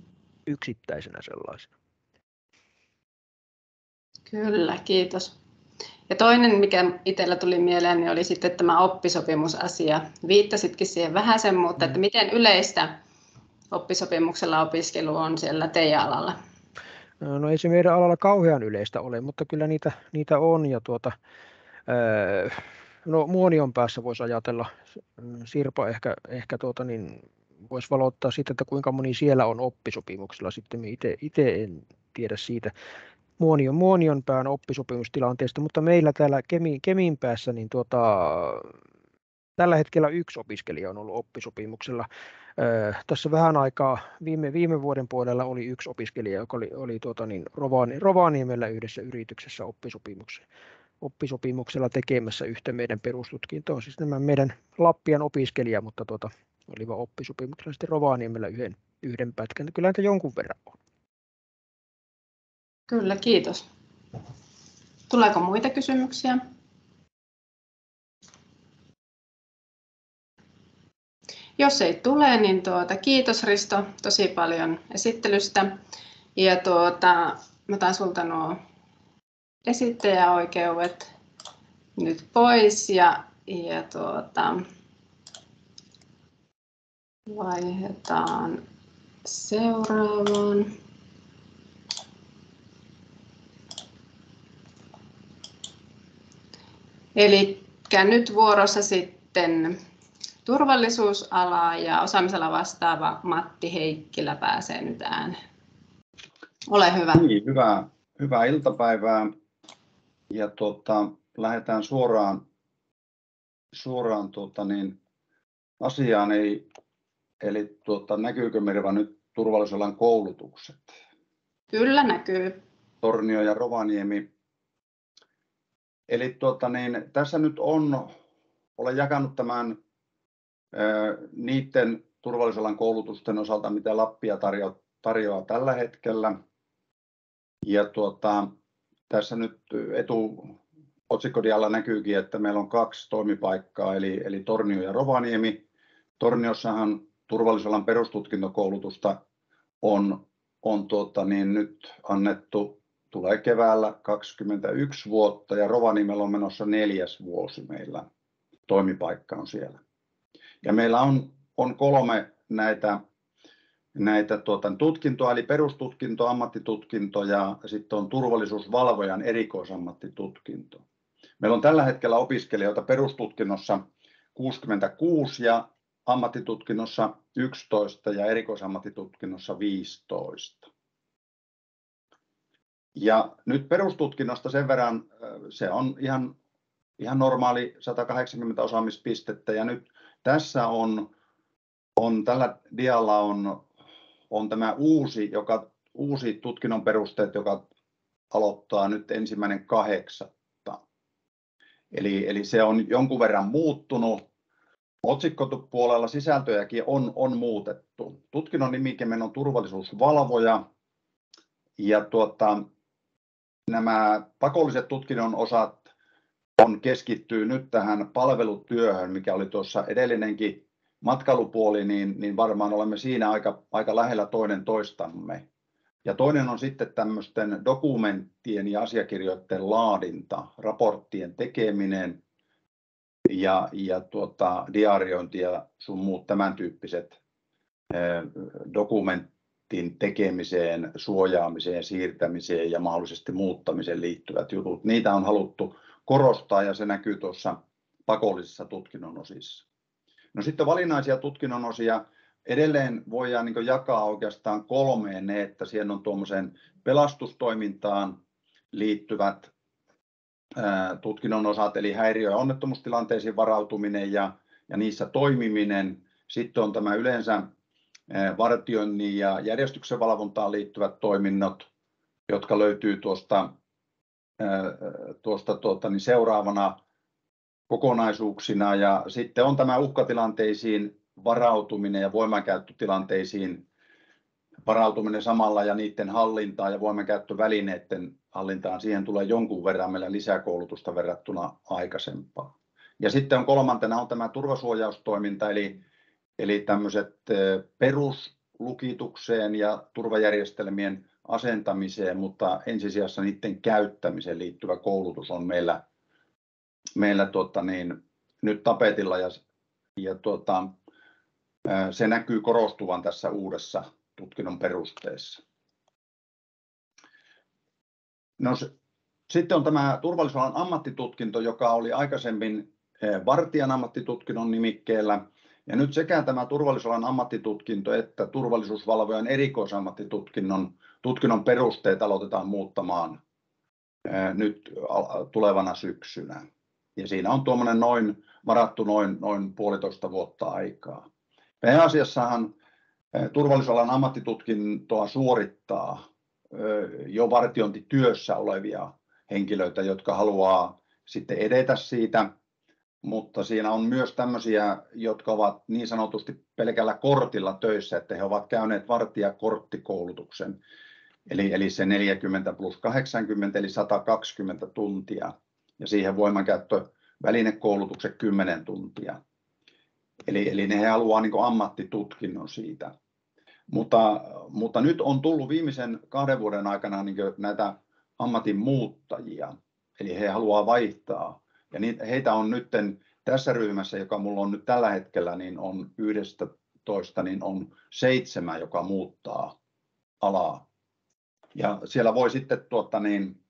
yksittäisenä sellaisena. Kyllä, kiitos. Ja toinen, mikä itsellä tuli mieleen, niin oli sitten tämä oppisopimusasia. Viittasitkin siihen vähäsen, mutta että miten yleistä oppisopimuksella opiskelu on siellä teidän alalla? No ei se meidän alalla kauhean yleistä ole, mutta kyllä niitä, niitä on. Ja tuota, no Muonion päässä voisi ajatella, Sirpa ehkä, ehkä tuota, niin voisi valottaa siitä, että kuinka moni siellä on oppisopimuksella. Sitten itse en tiedä siitä Muonion, Muonion pään oppisopimustilanteesta, mutta meillä täällä Kemi, Kemin päässä niin tuota, tällä hetkellä yksi opiskelija on ollut oppisopimuksella. Öö, tässä vähän aikaa viime, viime vuoden puolella oli yksi opiskelija, joka oli, oli tuota, niin, Rovani, Rovaniemellä yhdessä yrityksessä oppisopimuksella, oppisopimuksella tekemässä yhtä meidän perustutkintoa. Siis nämä meidän Lappian opiskelija, mutta tuota, oliva oppisopimuksella sitten Rovaniemellä yhden, yhden pätkän. Kyllä näitä jonkun verran on. Kyllä, kiitos. Tuleeko muita kysymyksiä? Jos ei tule, niin tuota, kiitos Risto tosi paljon esittelystä. Ja tuota, mä otan sulta nuo esittäjäoikeudet nyt pois ja, ja tuota, vaihdetaan seuraavaan. Eli nyt vuorossa sitten turvallisuusala ja osaamisala vastaava Matti Heikkilä pääsee nyt ääneen. Ole hyvä. Niin, hyvää, hyvää iltapäivää ja tuota, lähdetään suoraan, suoraan tuota, niin, asiaan. Eli, eli tuota, näkyykö Mirva nyt turvallisuusalan koulutukset? Kyllä näkyy. Tornio ja Rovaniemi. Eli tuota, niin, tässä nyt on, olen jakanut tämän niiden turvallisuusalan koulutusten osalta, mitä Lappia tarjoaa, tarjoaa tällä hetkellä. Ja tuota, tässä nyt etuotsikkodialla näkyykin, että meillä on kaksi toimipaikkaa, eli, eli Tornio ja Rovaniemi. Torniossahan turvallisuusalan perustutkintokoulutusta on, on tuota, niin nyt annettu, tulee keväällä kaksikymmentäyksi vuotta ja Rovaniemellä on menossa neljäs vuosi meillä. Toimipaikka on siellä. Ja meillä on, on kolme näitä, näitä tuota, tutkintoa, eli perustutkinto, ammattitutkinto ja sitten on turvallisuusvalvojan erikoisammattitutkinto. Meillä on tällä hetkellä opiskelijoita perustutkinnossa kuusikymmentäkuusi ja ammattitutkinnossa yksitoista ja erikoisammattitutkinnossa viisitoista. Ja nyt perustutkinnosta sen verran, se on ihan, ihan normaali sata kahdeksankymmentä osaamispistettä ja nyt tässä on, on tällä dialla on, on tämä uusi, joka, uusi tutkinnon perusteet, joka aloittaa nyt ensimmäinen kahdeksatta. Eli, eli se on jonkun verran muuttunut. Otsikkopuolella sisältöjäkin on, on muutettu. Tutkinnon nimike on turvallisuusvalvoja ja tuota, nämä pakolliset tutkinnon osat on keskittyy nyt tähän palvelutyöhön, mikä oli tuossa edellinenkin matkailupuoli, niin, niin varmaan olemme siinä aika, aika lähellä toinen toistamme. Ja toinen on sitten tämmöisten dokumenttien ja asiakirjoiden laadinta, raporttien tekeminen ja, ja tuota, diariointi ja sun muut tämän tyyppiset eh, dokumentin tekemiseen, suojaamiseen, siirtämiseen ja mahdollisesti muuttamiseen liittyvät jutut. Niitä on haluttu korostaa ja se näkyy tuossa pakollisissa tutkinnon osissa. No sitten valinnaisia tutkinnon osia edelleen voidaan niin kuin jakaa oikeastaan kolmeen ne, että siellä on tuommoisen pelastustoimintaan liittyvät ää, tutkinnon osat, eli häiriö- ja onnettomuustilanteisiin varautuminen ja, ja niissä toimiminen. Sitten on tämä yleensä ää, vartioinnin ja järjestyksen valvontaan liittyvät toiminnot, jotka löytyy tuosta tuosta tuota, niin seuraavana kokonaisuuksina ja sitten on tämä uhkatilanteisiin varautuminen ja voimankäyttötilanteisiin varautuminen samalla ja niiden hallintaan ja voimankäyttövälineiden hallintaan. Siihen tulee jonkun verran meillä lisäkoulutusta verrattuna aikaisempaan. Ja sitten on kolmantena on tämä turvasuojaustoiminta eli, eli tämmöiset peruslukitukseen ja turvajärjestelmien asentamiseen, mutta ensisijassa niiden käyttämiseen liittyvä koulutus on meillä, meillä tuota niin, nyt tapetilla ja, ja tuota, se näkyy korostuvan tässä uudessa tutkinnon perusteessa. No, se, sitten on tämä turvallisuusalan ammattitutkinto, joka oli aikaisemmin vartijan ammattitutkinnon nimikkeellä. Ja nyt sekä tämä turvallisuusalan ammattitutkinto että turvallisuusvalvojan erikoisammattitutkinnon tutkinnon perusteet aloitetaan muuttamaan nyt tulevana syksynä. Ja siinä on tuommoinen noin, varattu noin, noin puolitoista vuotta aikaa. Pääasiassahan turvallisuusalan ammattitutkintoa suorittaa jo vartiointityössä olevia henkilöitä, jotka haluaa sitten edetä siitä. Mutta siinä on myös tämmöisiä, jotka ovat niin sanotusti pelkällä kortilla töissä, että he ovat käyneet vartijakorttikoulutuksen. Eli, eli se neljäkymmentä plus kahdeksankymmentä eli sata kaksikymmentä tuntia ja siihen voimankäyttövälinekoulutuksen kymmenen tuntia. Eli, eli ne he haluaa niin kuin ammattitutkinnon siitä. Mutta, mutta nyt on tullut viimeisen kahden vuoden aikana niin kuin näitä ammatin muuttajia. Eli he haluaa vaihtaa. Ja niitä, heitä on nyt tässä ryhmässä, joka minulla on nyt tällä hetkellä, niin on yksitoista, niin on seitsemän, joka muuttaa alaa. Ja siellä voi sitten tuota, niin,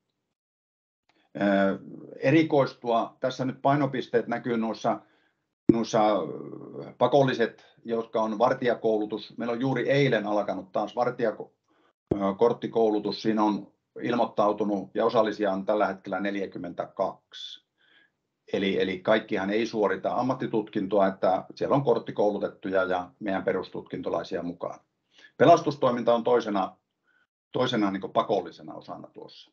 ää, erikoistua. Tässä nyt painopisteet näkyy noissa, noissa pakolliset, jotka on vartijakoulutus. Meillä on juuri eilen alkanut taas vartijakorttikoulutus. Siinä on ilmoittautunut ja osallisia on tällä hetkellä neljäkymmentäkaksi. Eli, eli kaikkihan ei suorita ammattitutkintoa, että siellä on korttikoulutettuja ja meidän perustutkintolaisia mukaan. Pelastustoiminta on toisena, toisena niin kuin pakollisena osana tuossa.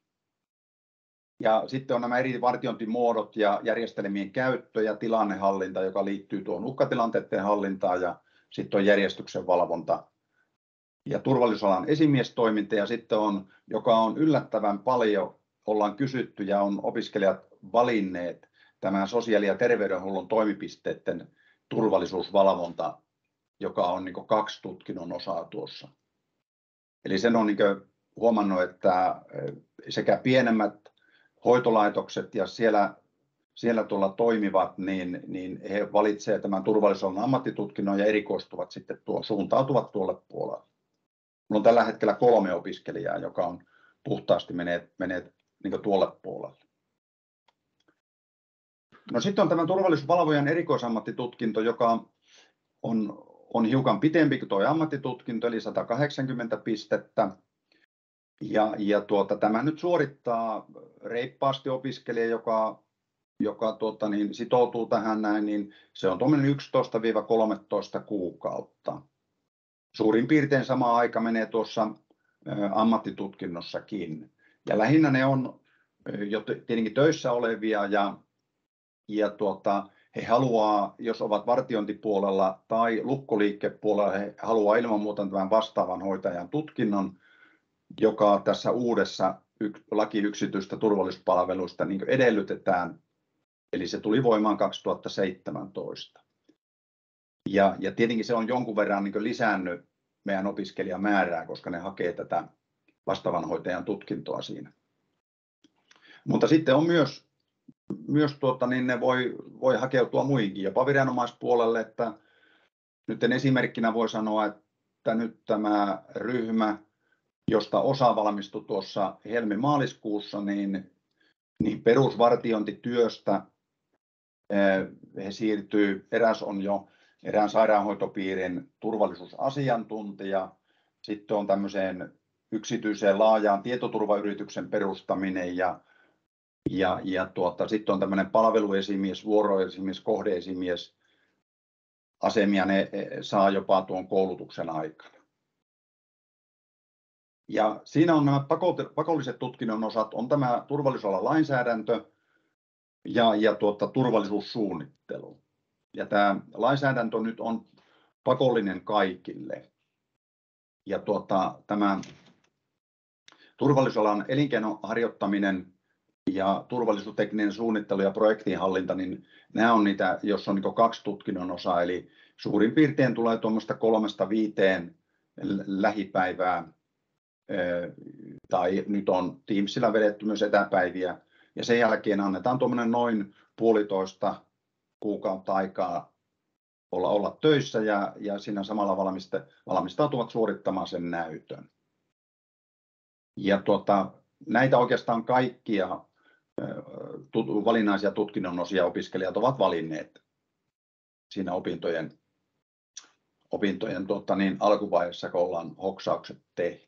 Ja sitten on nämä eri vartiointimuodot ja järjestelmien käyttö ja tilannehallinta, joka liittyy tuohon uhkatilanteiden hallintaan, ja sitten on järjestyksen valvonta ja turvallisuusalan esimiestoiminta, ja sitten on, joka on yllättävän paljon, ollaan kysytty ja on opiskelijat valinneet tämä sosiaali- ja terveydenhuollon toimipisteiden turvallisuusvalvonta, joka on niin kuin kaksi tutkinnon osaa tuossa. Eli sen on niin kuin huomannut, että sekä pienemmät hoitolaitokset ja siellä, siellä tuolla toimivat, niin, niin he valitsevat tämän turvallisuusalan ammattitutkinnon ja erikoistuvat sitten tuo, suuntautuvat tuolle puolelle. Minulla on tällä hetkellä kolme opiskelijaa, joka on puhtaasti menee, menee niin kuin tuolle puolelle. No sitten on tämä turvallisuusvalvojan erikoisammattitutkinto, joka on, on hiukan pitempi kuin tuo ammattitutkinto, eli sata kahdeksankymmentä pistettä. Ja, ja tuota, tämä nyt suorittaa reippaasti opiskelija, joka, joka tuota, niin sitoutuu tähän näin, niin se on tuommoinen yksitoista kolmetoista kuukautta. Suurin piirtein sama aika menee tuossa ammattitutkinnossakin. Ja lähinnä ne on jo tietenkin töissä olevia ja Ja tuota, he haluaa, jos ovat vartiointipuolella tai lukkoliikepuolella, he haluaa ilman muuta tämän vastaavan hoitajan tutkinnon, joka tässä uudessa laki yksityistä turvallisuuspalveluista niin edellytetään. Eli se tuli voimaan kaksituhattaseitsemäntoista. Ja, ja tietenkin se on jonkun verran niin lisännyt meidän opiskelijamäärää, koska ne hakee tätä vastaavan hoitajan tutkintoa siinä. Mutta sitten on myös Myös tuota, niin ne voi, voi hakeutua muihinkin, jopa viranomaispuolelle, että nyt esimerkkinä voi sanoa, että nyt tämä ryhmä, josta osa valmistui tuossa helmi-maaliskuussa, niin, niin perusvartiointityöstä he siirtyy, eräs on jo erään sairaanhoitopiirin turvallisuusasiantuntija, sitten on tämmöiseen yksityiseen laajaan tietoturvayrityksen perustaminen ja Ja, ja tuota, sitten on tämmöinen palveluesimies, vuoroesimies, kohdeesimies asemia, ne saa jopa tuon koulutuksen aikana. Ja siinä on nämä pakolliset tutkinnon osat, on tämä turvallisuusalan lainsäädäntö ja, ja tuota, turvallisuussuunnittelu. Ja tämä lainsäädäntö nyt on pakollinen kaikille. Ja tuota, tämä turvallisuusalan elinkeinon harjoittaminen ja turvallisuustekninen suunnittelu ja projektinhallinta, niin nämä on niitä, jos on niin kaksi tutkinnon osaa, eli suurin piirtein tulee tuommoista kolmesta viiteen lähipäivää tai nyt on Teamsilla vedetty myös etäpäiviä, ja sen jälkeen annetaan tuommoinen noin puolitoista kuukautta aikaa olla, olla töissä, ja, ja siinä samalla valmiste, valmistautuvat suorittamaan sen näytön. Ja tuota, näitä oikeastaan kaikkia tut, valinnaisia tutkinnon osia opiskelijat ovat valinneet siinä opintojen, opintojen tuota, niin alkuvaiheessa, kun ollaan hoksaukset tehty.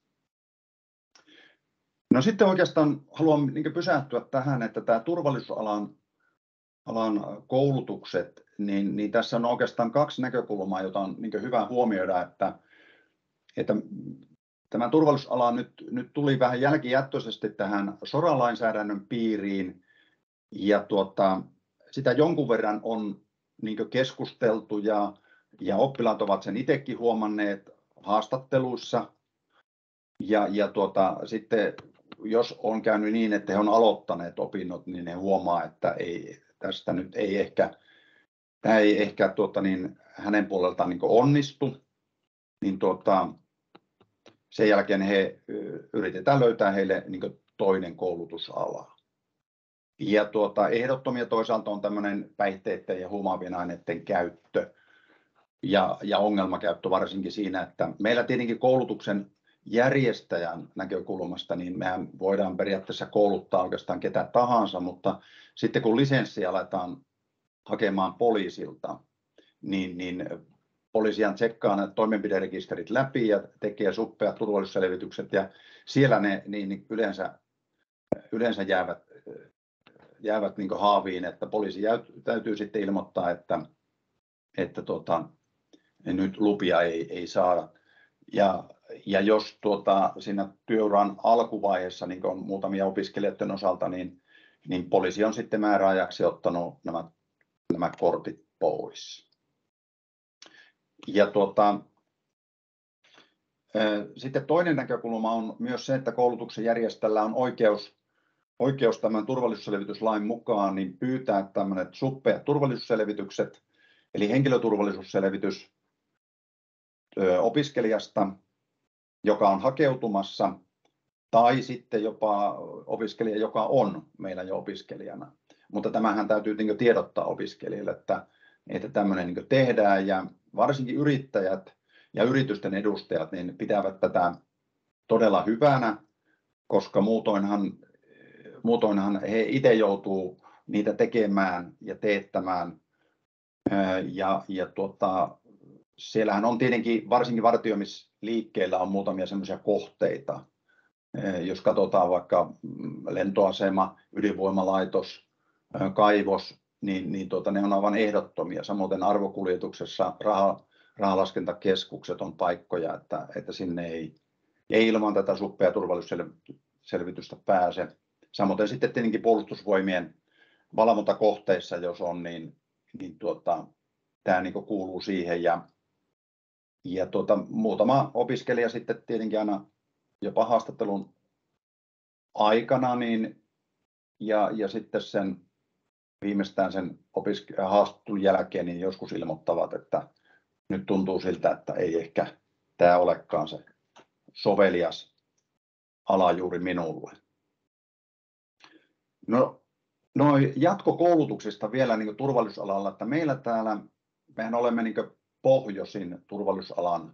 No sitten oikeastaan haluan niin pysähtyä tähän, että tämä turvallisuusalan alan koulutukset, niin, niin tässä on oikeastaan kaksi näkökulmaa, jota on niin hyvä huomioida, että, että tämä turvallisuusala nyt, nyt tuli vähän jälkijättöisesti tähän SORA-lainsäädännön piiriin, ja tuota, sitä jonkun verran on niin keskusteltu, ja, ja oppilaat ovat sen itsekin huomanneet haastatteluissa, ja, ja tuota, sitten jos on käynyt niin, että he on aloittaneet opinnot, niin he huomaa, että ei, tästä nyt ei ehkä, tämä ei ehkä tuota, niin, hänen puoleltaan niin onnistu, niin tuota, sen jälkeen he yritetään löytää heille niin toinen koulutusala. Ja tuota, ehdottomia toisaalta on tämmöinen päihteiden ja huumaavien aineiden käyttö ja, ja ongelmakäyttö varsinkin siinä, että meillä tietenkin koulutuksen järjestäjän näkökulmasta, niin mehän voidaan periaatteessa kouluttaa oikeastaan ketä tahansa, mutta sitten kun lisenssiä aletaan hakemaan poliisilta, niin, niin poliisihan tsekkaa nämä toimenpiderekisterit läpi ja tekee suppeat turvallisuusselvitykset, ja siellä ne niin yleensä, yleensä jäävät, jäävät niin kuin haaviin, että poliisi täytyy sitten ilmoittaa, että, että tuota, nyt lupia ei, ei saada. Ja, ja jos tuota, siinä työuran alkuvaiheessa, niin kuin on muutamia opiskelijoiden osalta, niin, niin poliisi on sitten määräajaksi ottanut nämä, nämä kortit pois. Ja tuota, sitten toinen näkökulma on myös se, että koulutuksen järjestäjällä on oikeus, oikeus tämän turvallisuusselvityslain mukaan niin pyytää tämmöiset suppeat turvallisuusselvitykset, eli henkilöturvallisuusselvitys opiskelijasta, joka on hakeutumassa, tai sitten jopa opiskelija, joka on meillä jo opiskelijana. Mutta tämähän täytyy niin kuin tiedottaa opiskelijalle, että, että tämmöinen niin kuin tehdään, ja varsinkin yrittäjät ja yritysten edustajat niin pitävät tätä todella hyvänä, koska muutoinhan, muutoinhan he itse joutuu niitä tekemään ja teettämään. Ja, ja tuota, siellähän on tietenkin, varsinkin vartioimisliikkeellä on muutamia semmoisia kohteita. Jos katsotaan vaikka lentoasema, ydinvoimalaitos, kaivos, niin, niin tuota, ne on aivan ehdottomia. Samoin arvokuljetuksessa raha, rahalaskentakeskukset on paikkoja, että, että sinne ei, ei ilman tätä suppea turvallisuusselvitystä pääse. Samoin sitten tietenkin puolustusvoimien valvontakohteissa, jos on, niin, niin tuota, tämä niin kuuluu siihen. Ja, ja tuota, muutama opiskelija sitten tietenkin aina jopa haastattelun aikana niin, ja, ja sitten sen viimeistään sen opiske- haastattelun jälkeen niin joskus ilmoittavat, että nyt tuntuu siltä, että ei ehkä tämä olekaan se sovelias ala juuri minulle. No, no jatkokoulutuksista vielä niin turvallisuusalalla, että meillä täällä, mehän olemme niin pohjoisin turvallisuusalan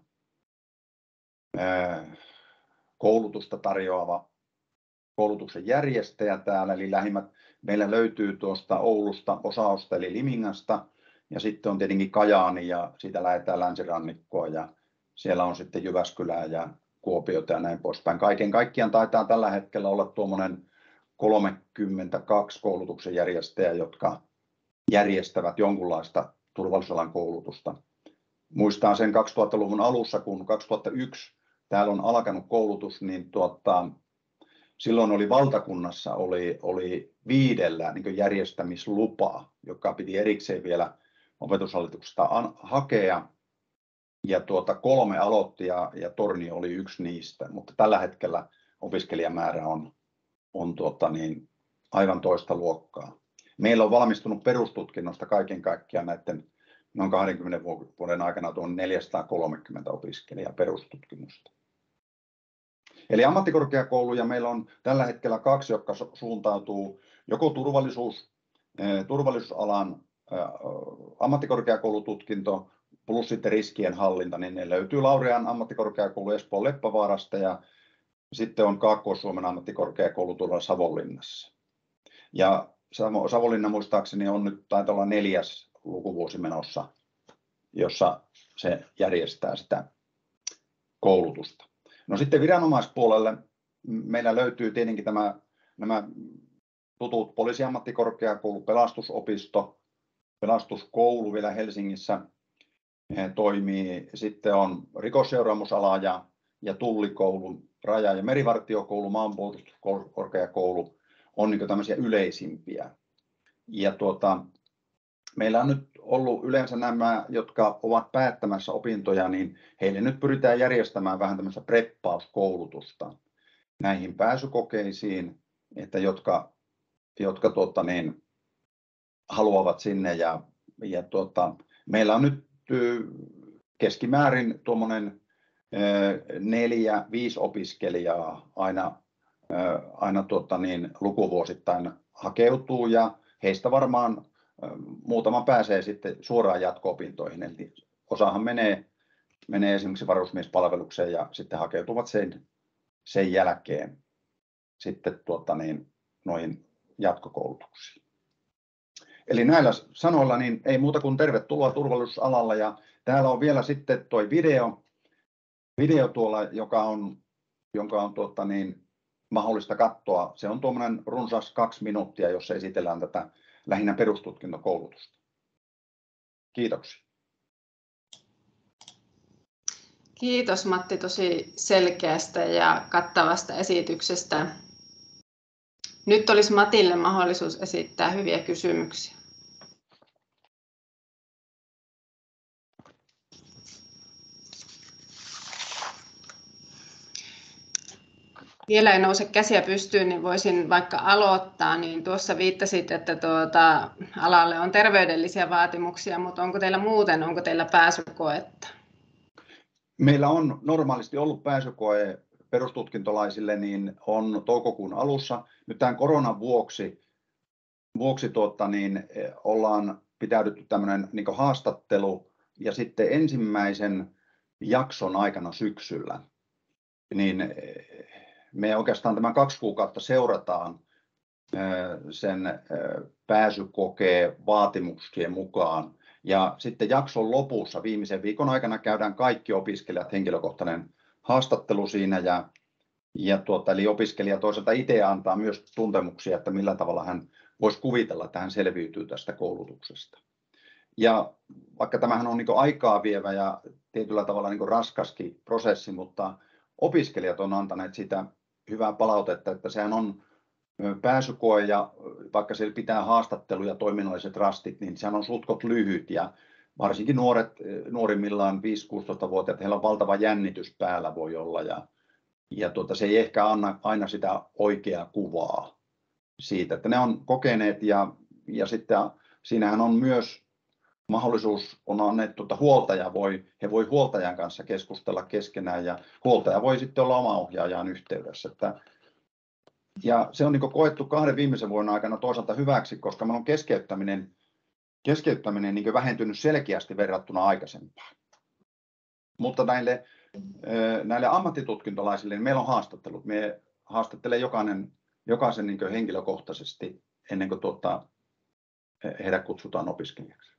ää, koulutusta tarjoava koulutuksen järjestäjä täällä, eli lähimmät meillä löytyy tuosta Oulusta, Osaosta eli Limingasta, ja sitten on tietenkin Kajaani, ja siitä lähdetään länsirannikkoa, ja siellä on sitten Jyväskylää ja Kuopiota ja näin poispäin. Kaiken kaikkiaan taitaa tällä hetkellä olla tuommoinen kolmekymmentäkaksi koulutuksen järjestäjää, jotka järjestävät jonkunlaista turvallisuusalan koulutusta. Muistan sen kaksituhattaluvun alussa, kun kaksituhattayksi täällä on alkanut koulutus, niin tuota, silloin oli valtakunnassa oli, oli viidellä niin järjestämislupaa, joka piti erikseen vielä opetushallituksesta hakea. Ja tuota, kolme aloitti ja, ja Tornio oli yksi niistä, mutta tällä hetkellä opiskelijamäärä on, on tuota, niin, aivan toista luokkaa. Meillä on valmistunut perustutkinnosta kaiken kaikkiaan näiden noin kahdenkymmenen vuoden aikana tuon neljäsataakolmekymmentä opiskelijaa perustutkinnosta. Eli ammattikorkeakouluja meillä on tällä hetkellä kaksi, jotka suuntautuu joko turvallisuus, turvallisuusalan ammattikorkeakoulututkinto plus sitten riskien hallinta, niin ne löytyy Laurean ammattikorkeakoulu Espoon Leppävaarasta ja sitten on Kaakkois-Suomen ammattikorkeakoulu tuolla Savonlinnassa. Ja Savonlinna muistaakseni on nyt taitaa olla neljäs lukuvuosi menossa, jossa se järjestää sitä koulutusta. No sitten viranomaispuolelle meillä löytyy tietenkin tämä, nämä tutut poliisiammattikorkeakoulu, pelastusopisto, pelastuskoulu vielä Helsingissä toimii. Sitten on rikosseuraamusala ja, ja tullikoulu, raja- ja merivartiokoulu, maanpuolustuskorkeakoulu on niin kuin tämmöisiä yleisimpiä. Ja tuota, meillä on nyt ollut yleensä nämä, jotka ovat päättämässä opintoja, niin heille nyt pyritään järjestämään vähän tämmöistä preppauskoulutusta näihin pääsykokeisiin, että jotka, jotka tuota, niin, haluavat sinne. Ja, ja tuota, meillä on nyt keskimäärin tuommoinen neljä, viisi opiskelijaa aina, aina tuota, niin, lukuvuosittain hakeutuu ja heistä varmaan muutama pääsee sitten suoraan jatko-opintoihin. Eli osahan menee, menee esimerkiksi varusmiespalvelukseen ja sitten hakeutuvat sen, sen jälkeen sitten tuota, niin, noihin jatkokoulutuksiin. Eli näillä sanoilla niin ei muuta kuin tervetuloa turvallisuusalalla. Ja täällä on vielä sitten tuo video, video tuolla, joka on, jonka on tuota, niin, mahdollista katsoa. Se on tuommoinen runsas kaksi minuuttia, jossa esitellään tätä lähinnä perustutkintokoulutusta. Kiitoksia. Kiitos Matti tosi selkeästä ja kattavasta esityksestä. Nyt olisi Matille mahdollisuus esittää hyviä kysymyksiä. Vielä ei nouse käsiä pystyyn, niin voisin vaikka aloittaa. Niin tuossa viittasit, että tuota, alalle on terveydellisiä vaatimuksia, mutta onko teillä muuten, onko teillä pääsykoetta? Meillä on normaalisti ollut pääsykoe perustutkintolaisille, niin on toukokuun alussa. Nyt tämän koronan vuoksi, vuoksi tuota, niin ollaan pitäydytty tämmöinen niin kuin haastattelu ja sitten ensimmäisen jakson aikana syksyllä, niin me oikeastaan tämän kaksi kuukautta seurataan sen pääsykokeen vaatimuksien mukaan. Ja sitten jakson lopussa viimeisen viikon aikana käydään kaikki opiskelijat henkilökohtainen haastattelu siinä. Ja, ja tuota, eli opiskelija toisaalta itse antaa myös tuntemuksia, että millä tavalla hän voisi kuvitella, että hän selviytyy tästä koulutuksesta. Ja vaikka tämähän on niin kuin aikaa vievä ja tietyllä tavalla niin kuin raskaskin prosessi, mutta opiskelijat on antaneet sitä hyvää palautetta, että sehän on pääsykoe ja vaikka siellä pitää haastattelu ja toiminnalliset rastit, niin sehän on sutkot lyhyt ja varsinkin nuoret, nuorimmillaan viisi-kuusitoista-vuotiaat, heillä on valtava jännitys päällä voi olla ja, ja tuota, se ei ehkä anna aina sitä oikeaa kuvaa siitä, että ne on kokeneet ja, ja sitten siinähän on myös mahdollisuus on annettu, että huoltaja voi, he voi huoltajan kanssa keskustella keskenään ja huoltaja voi sitten olla oma ohjaajaan yhteydessä. Että, ja se on niin kuin koettu kahden viimeisen vuoden aikana toisaalta hyväksi, koska meillä on keskeyttäminen, keskeyttäminen niin kuin vähentynyt selkeästi verrattuna aikaisempaan. Mutta näille, näille ammattitutkintolaisille niin meillä on haastattelut. Me haastattelee jokainen, jokaisen niin kuin henkilökohtaisesti ennen kuin tuota, heidät kutsutaan opiskelijaksi.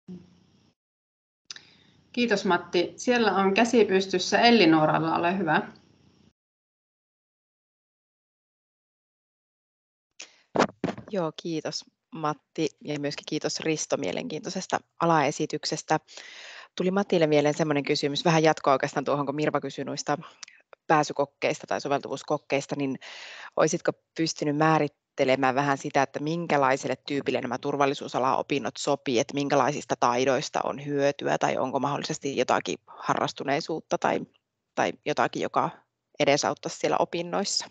Kiitos Matti. Siellä on käsi pystyssä Elli-Nooralla, ole hyvä. Joo, kiitos Matti ja myöskin kiitos Risto mielenkiintoisesta alaesityksestä. Tuli Matille mieleen semmoinen kysymys, vähän jatkoa oikeastaan tuohon, kun Mirva kysyi noista pääsykokkeista tai soveltuvuuskokkeista, niin olisitko pystynyt määrittelemään vähän sitä, että minkälaiselle tyypille nämä turvallisuusalan opinnot sopii, että minkälaisista taidoista on hyötyä tai onko mahdollisesti jotakin harrastuneisuutta tai, tai jotakin, joka edesauttaisi siellä opinnoissa?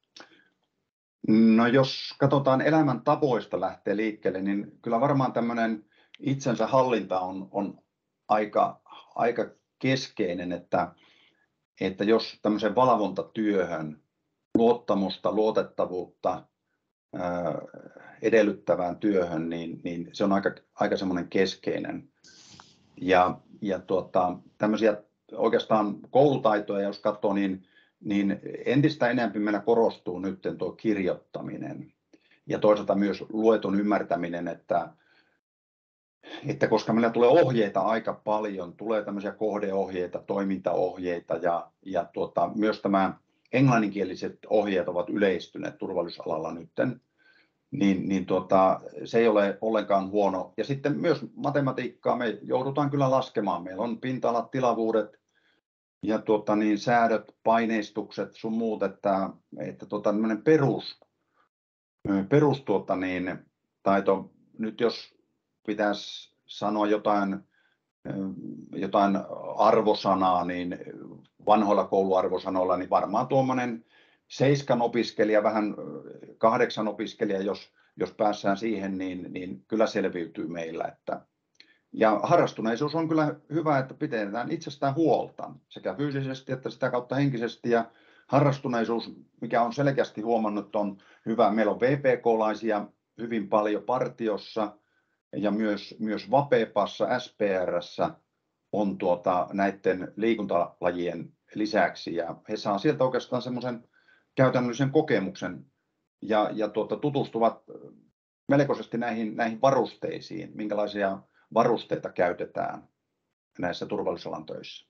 No jos katsotaan elämän tavoista lähtee liikkeelle, niin kyllä varmaan tämmöinen itsensä hallinta on, on aika, aika keskeinen, että että jos tämmöiseen valvontatyöhön luottamusta, luotettavuutta edellyttävään työhön, niin, niin se on aika, aika semmoinen keskeinen. Ja, ja tuota, tämmöisiä oikeastaan koulutaitoja, jos katsoo, niin, niin entistä enemmän meillä korostuu nyt tuo kirjoittaminen ja toisaalta myös luetun ymmärtäminen, että, että koska meillä tulee ohjeita aika paljon, tulee tämmöisiä kohdeohjeita, toimintaohjeita ja, ja tuota, myös tämä englanninkieliset ohjeet ovat yleistyneet turvallisuusalalla nytten, niin, niin tuota, se ei ole ollenkaan huono. Ja sitten myös matematiikkaa me joudutaan kyllä laskemaan. Meillä on pinta-alat, tilavuudet ja tuota, niin säädöt, paineistukset sun muut, että, että tuota, perus, perus tuota, niin, taito, nyt jos pitäisi sanoa jotain, jotain arvosanaa, niin vanhoilla kouluarvosanoilla, niin varmaan tuommoinen seiskan opiskelija, vähän kahdeksan opiskelija, jos, jos päässään siihen, niin, niin kyllä selviytyy meillä. Että, ja harrastuneisuus on kyllä hyvä, että pidetään itsestään huolta sekä fyysisesti että sitä kautta henkisesti. Ja harrastuneisuus, mikä on selkeästi huomannut, on hyvä. Meillä on V P K-laisia hyvin paljon partiossa ja myös, myös Vapepassa, S P R:ssä on tuota, näiden liikuntalajien lisäksi. Ja he saavat sieltä oikeastaan semmoisen käytännöllisen kokemuksen ja, ja tuota, tutustuvat melkoisesti näihin, näihin varusteisiin, minkälaisia varusteita käytetään näissä turvallisuusalan töissä.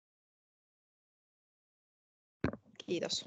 Kiitos.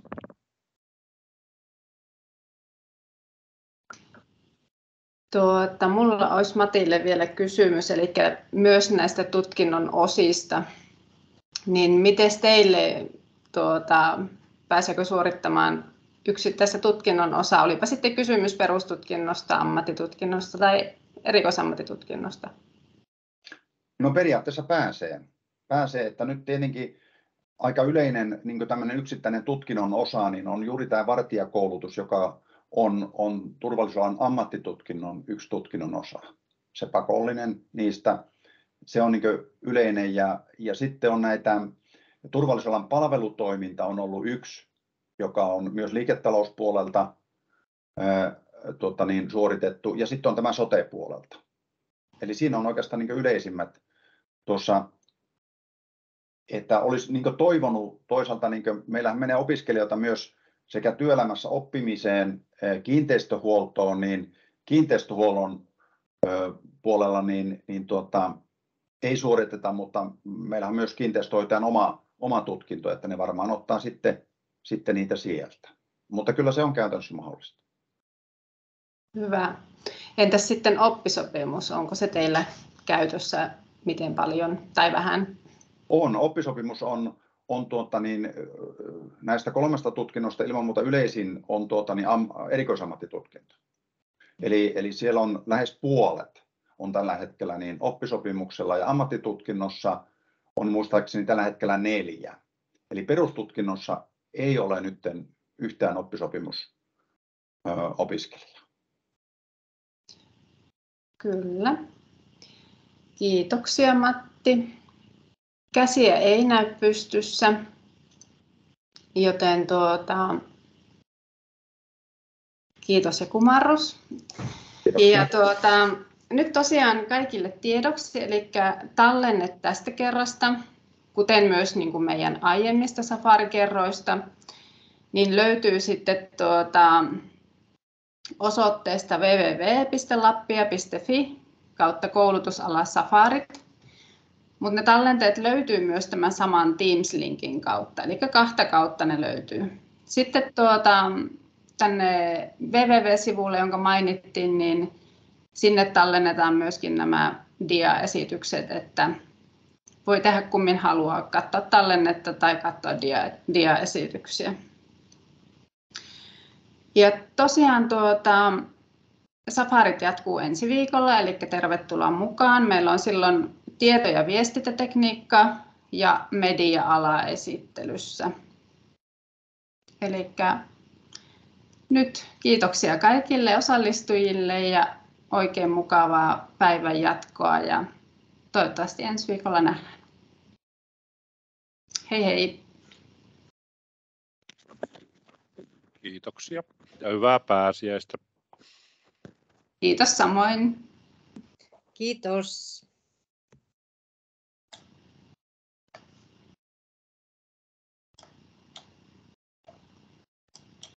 Tuota, mulla olisi Matille vielä kysymys, eli myös näistä tutkinnon osista. Niin miten teille tuota, pääseekö suorittamaan yksittäistä tutkinnon osaa, olipa sitten kysymys perustutkinnosta, ammattitutkinnosta tai erikoisammattitutkinnosta? No periaatteessa pääsee. Pääsee, että nyt tietenkin aika yleinen niin tämmöinen yksittäinen tutkinnon osa niin on juuri tämä vartijakoulutus, joka on, on turvallisuusalan ammattitutkinnon yksi tutkinnon osa. Se pakollinen niistä, se on niin yleinen ja, ja sitten on näitä turvallisuusalan palvelutoiminta on ollut yksi, joka on myös liiketalouspuolelta ää, tuota niin, suoritettu, ja sitten on tämä sote-puolelta. Eli siinä on oikeastaan niin yleisimmät tuossa, että olisi niin toivonut toisaalta, niin meillähän menee opiskelijoita myös sekä työelämässä oppimiseen, kiinteistöhuoltoon, niin kiinteistöhuollon puolella niin, niin tuota, ei suoriteta, mutta meillä on myös kiinteistöhoitajan oma, oma tutkinto, että ne varmaan ottaa sitten, sitten niitä sieltä. Mutta kyllä se on käytännössä mahdollista. Hyvä. Entäs sitten oppisopimus, onko se teillä käytössä miten paljon tai vähän? On, oppisopimus on, on tuota niin, näistä kolmesta tutkinnosta ilman muuta yleisin on tuota niin, am, erikoisammattitutkinto. Eli, eli siellä on lähes puolet on tällä hetkellä niin oppisopimuksella ja ammattitutkinnossa on muistaakseni tällä hetkellä neljä. Eli perustutkinnossa ei ole nyt yhtään oppisopimusopiskelijaa. Kyllä. Kiitoksia Matti. Käsiä ei näy pystyssä, joten tuota, kiitos ja kumarrus. Ja tuota, nyt tosiaan kaikille tiedoksi, eli tallenne tästä kerrasta, kuten myös niin kuin meidän aiemmista safarikerroista, niin löytyy sitten tuota, osoitteesta double-u double-u double-u piste lappia piste fi kautta koulutusala safarit. Mutta ne tallenteet löytyy myös tämän saman Teams-linkin kautta, eli kahta kautta ne löytyy. Sitten tuota, tänne double-u double-u double-u-sivulle, jonka mainittiin, niin sinne tallennetaan myöskin nämä dia-esitykset, että voi tehdä kummin haluaa, katsoa tallennetta tai katsoa dia, dia-esityksiä. Ja tosiaan tuota, safarit jatkuu ensi viikolla, eli tervetuloa mukaan. Meillä on silloin tieto- ja viestintätekniikka ja media-ala esittelyssä. Eli nyt kiitoksia kaikille osallistujille ja oikein mukavaa päivän jatkoa ja toivottavasti ensi viikolla nähdään. Hei hei! Kiitoksia ja hyvää pääsiäistä. Kiitos samoin. Kiitos.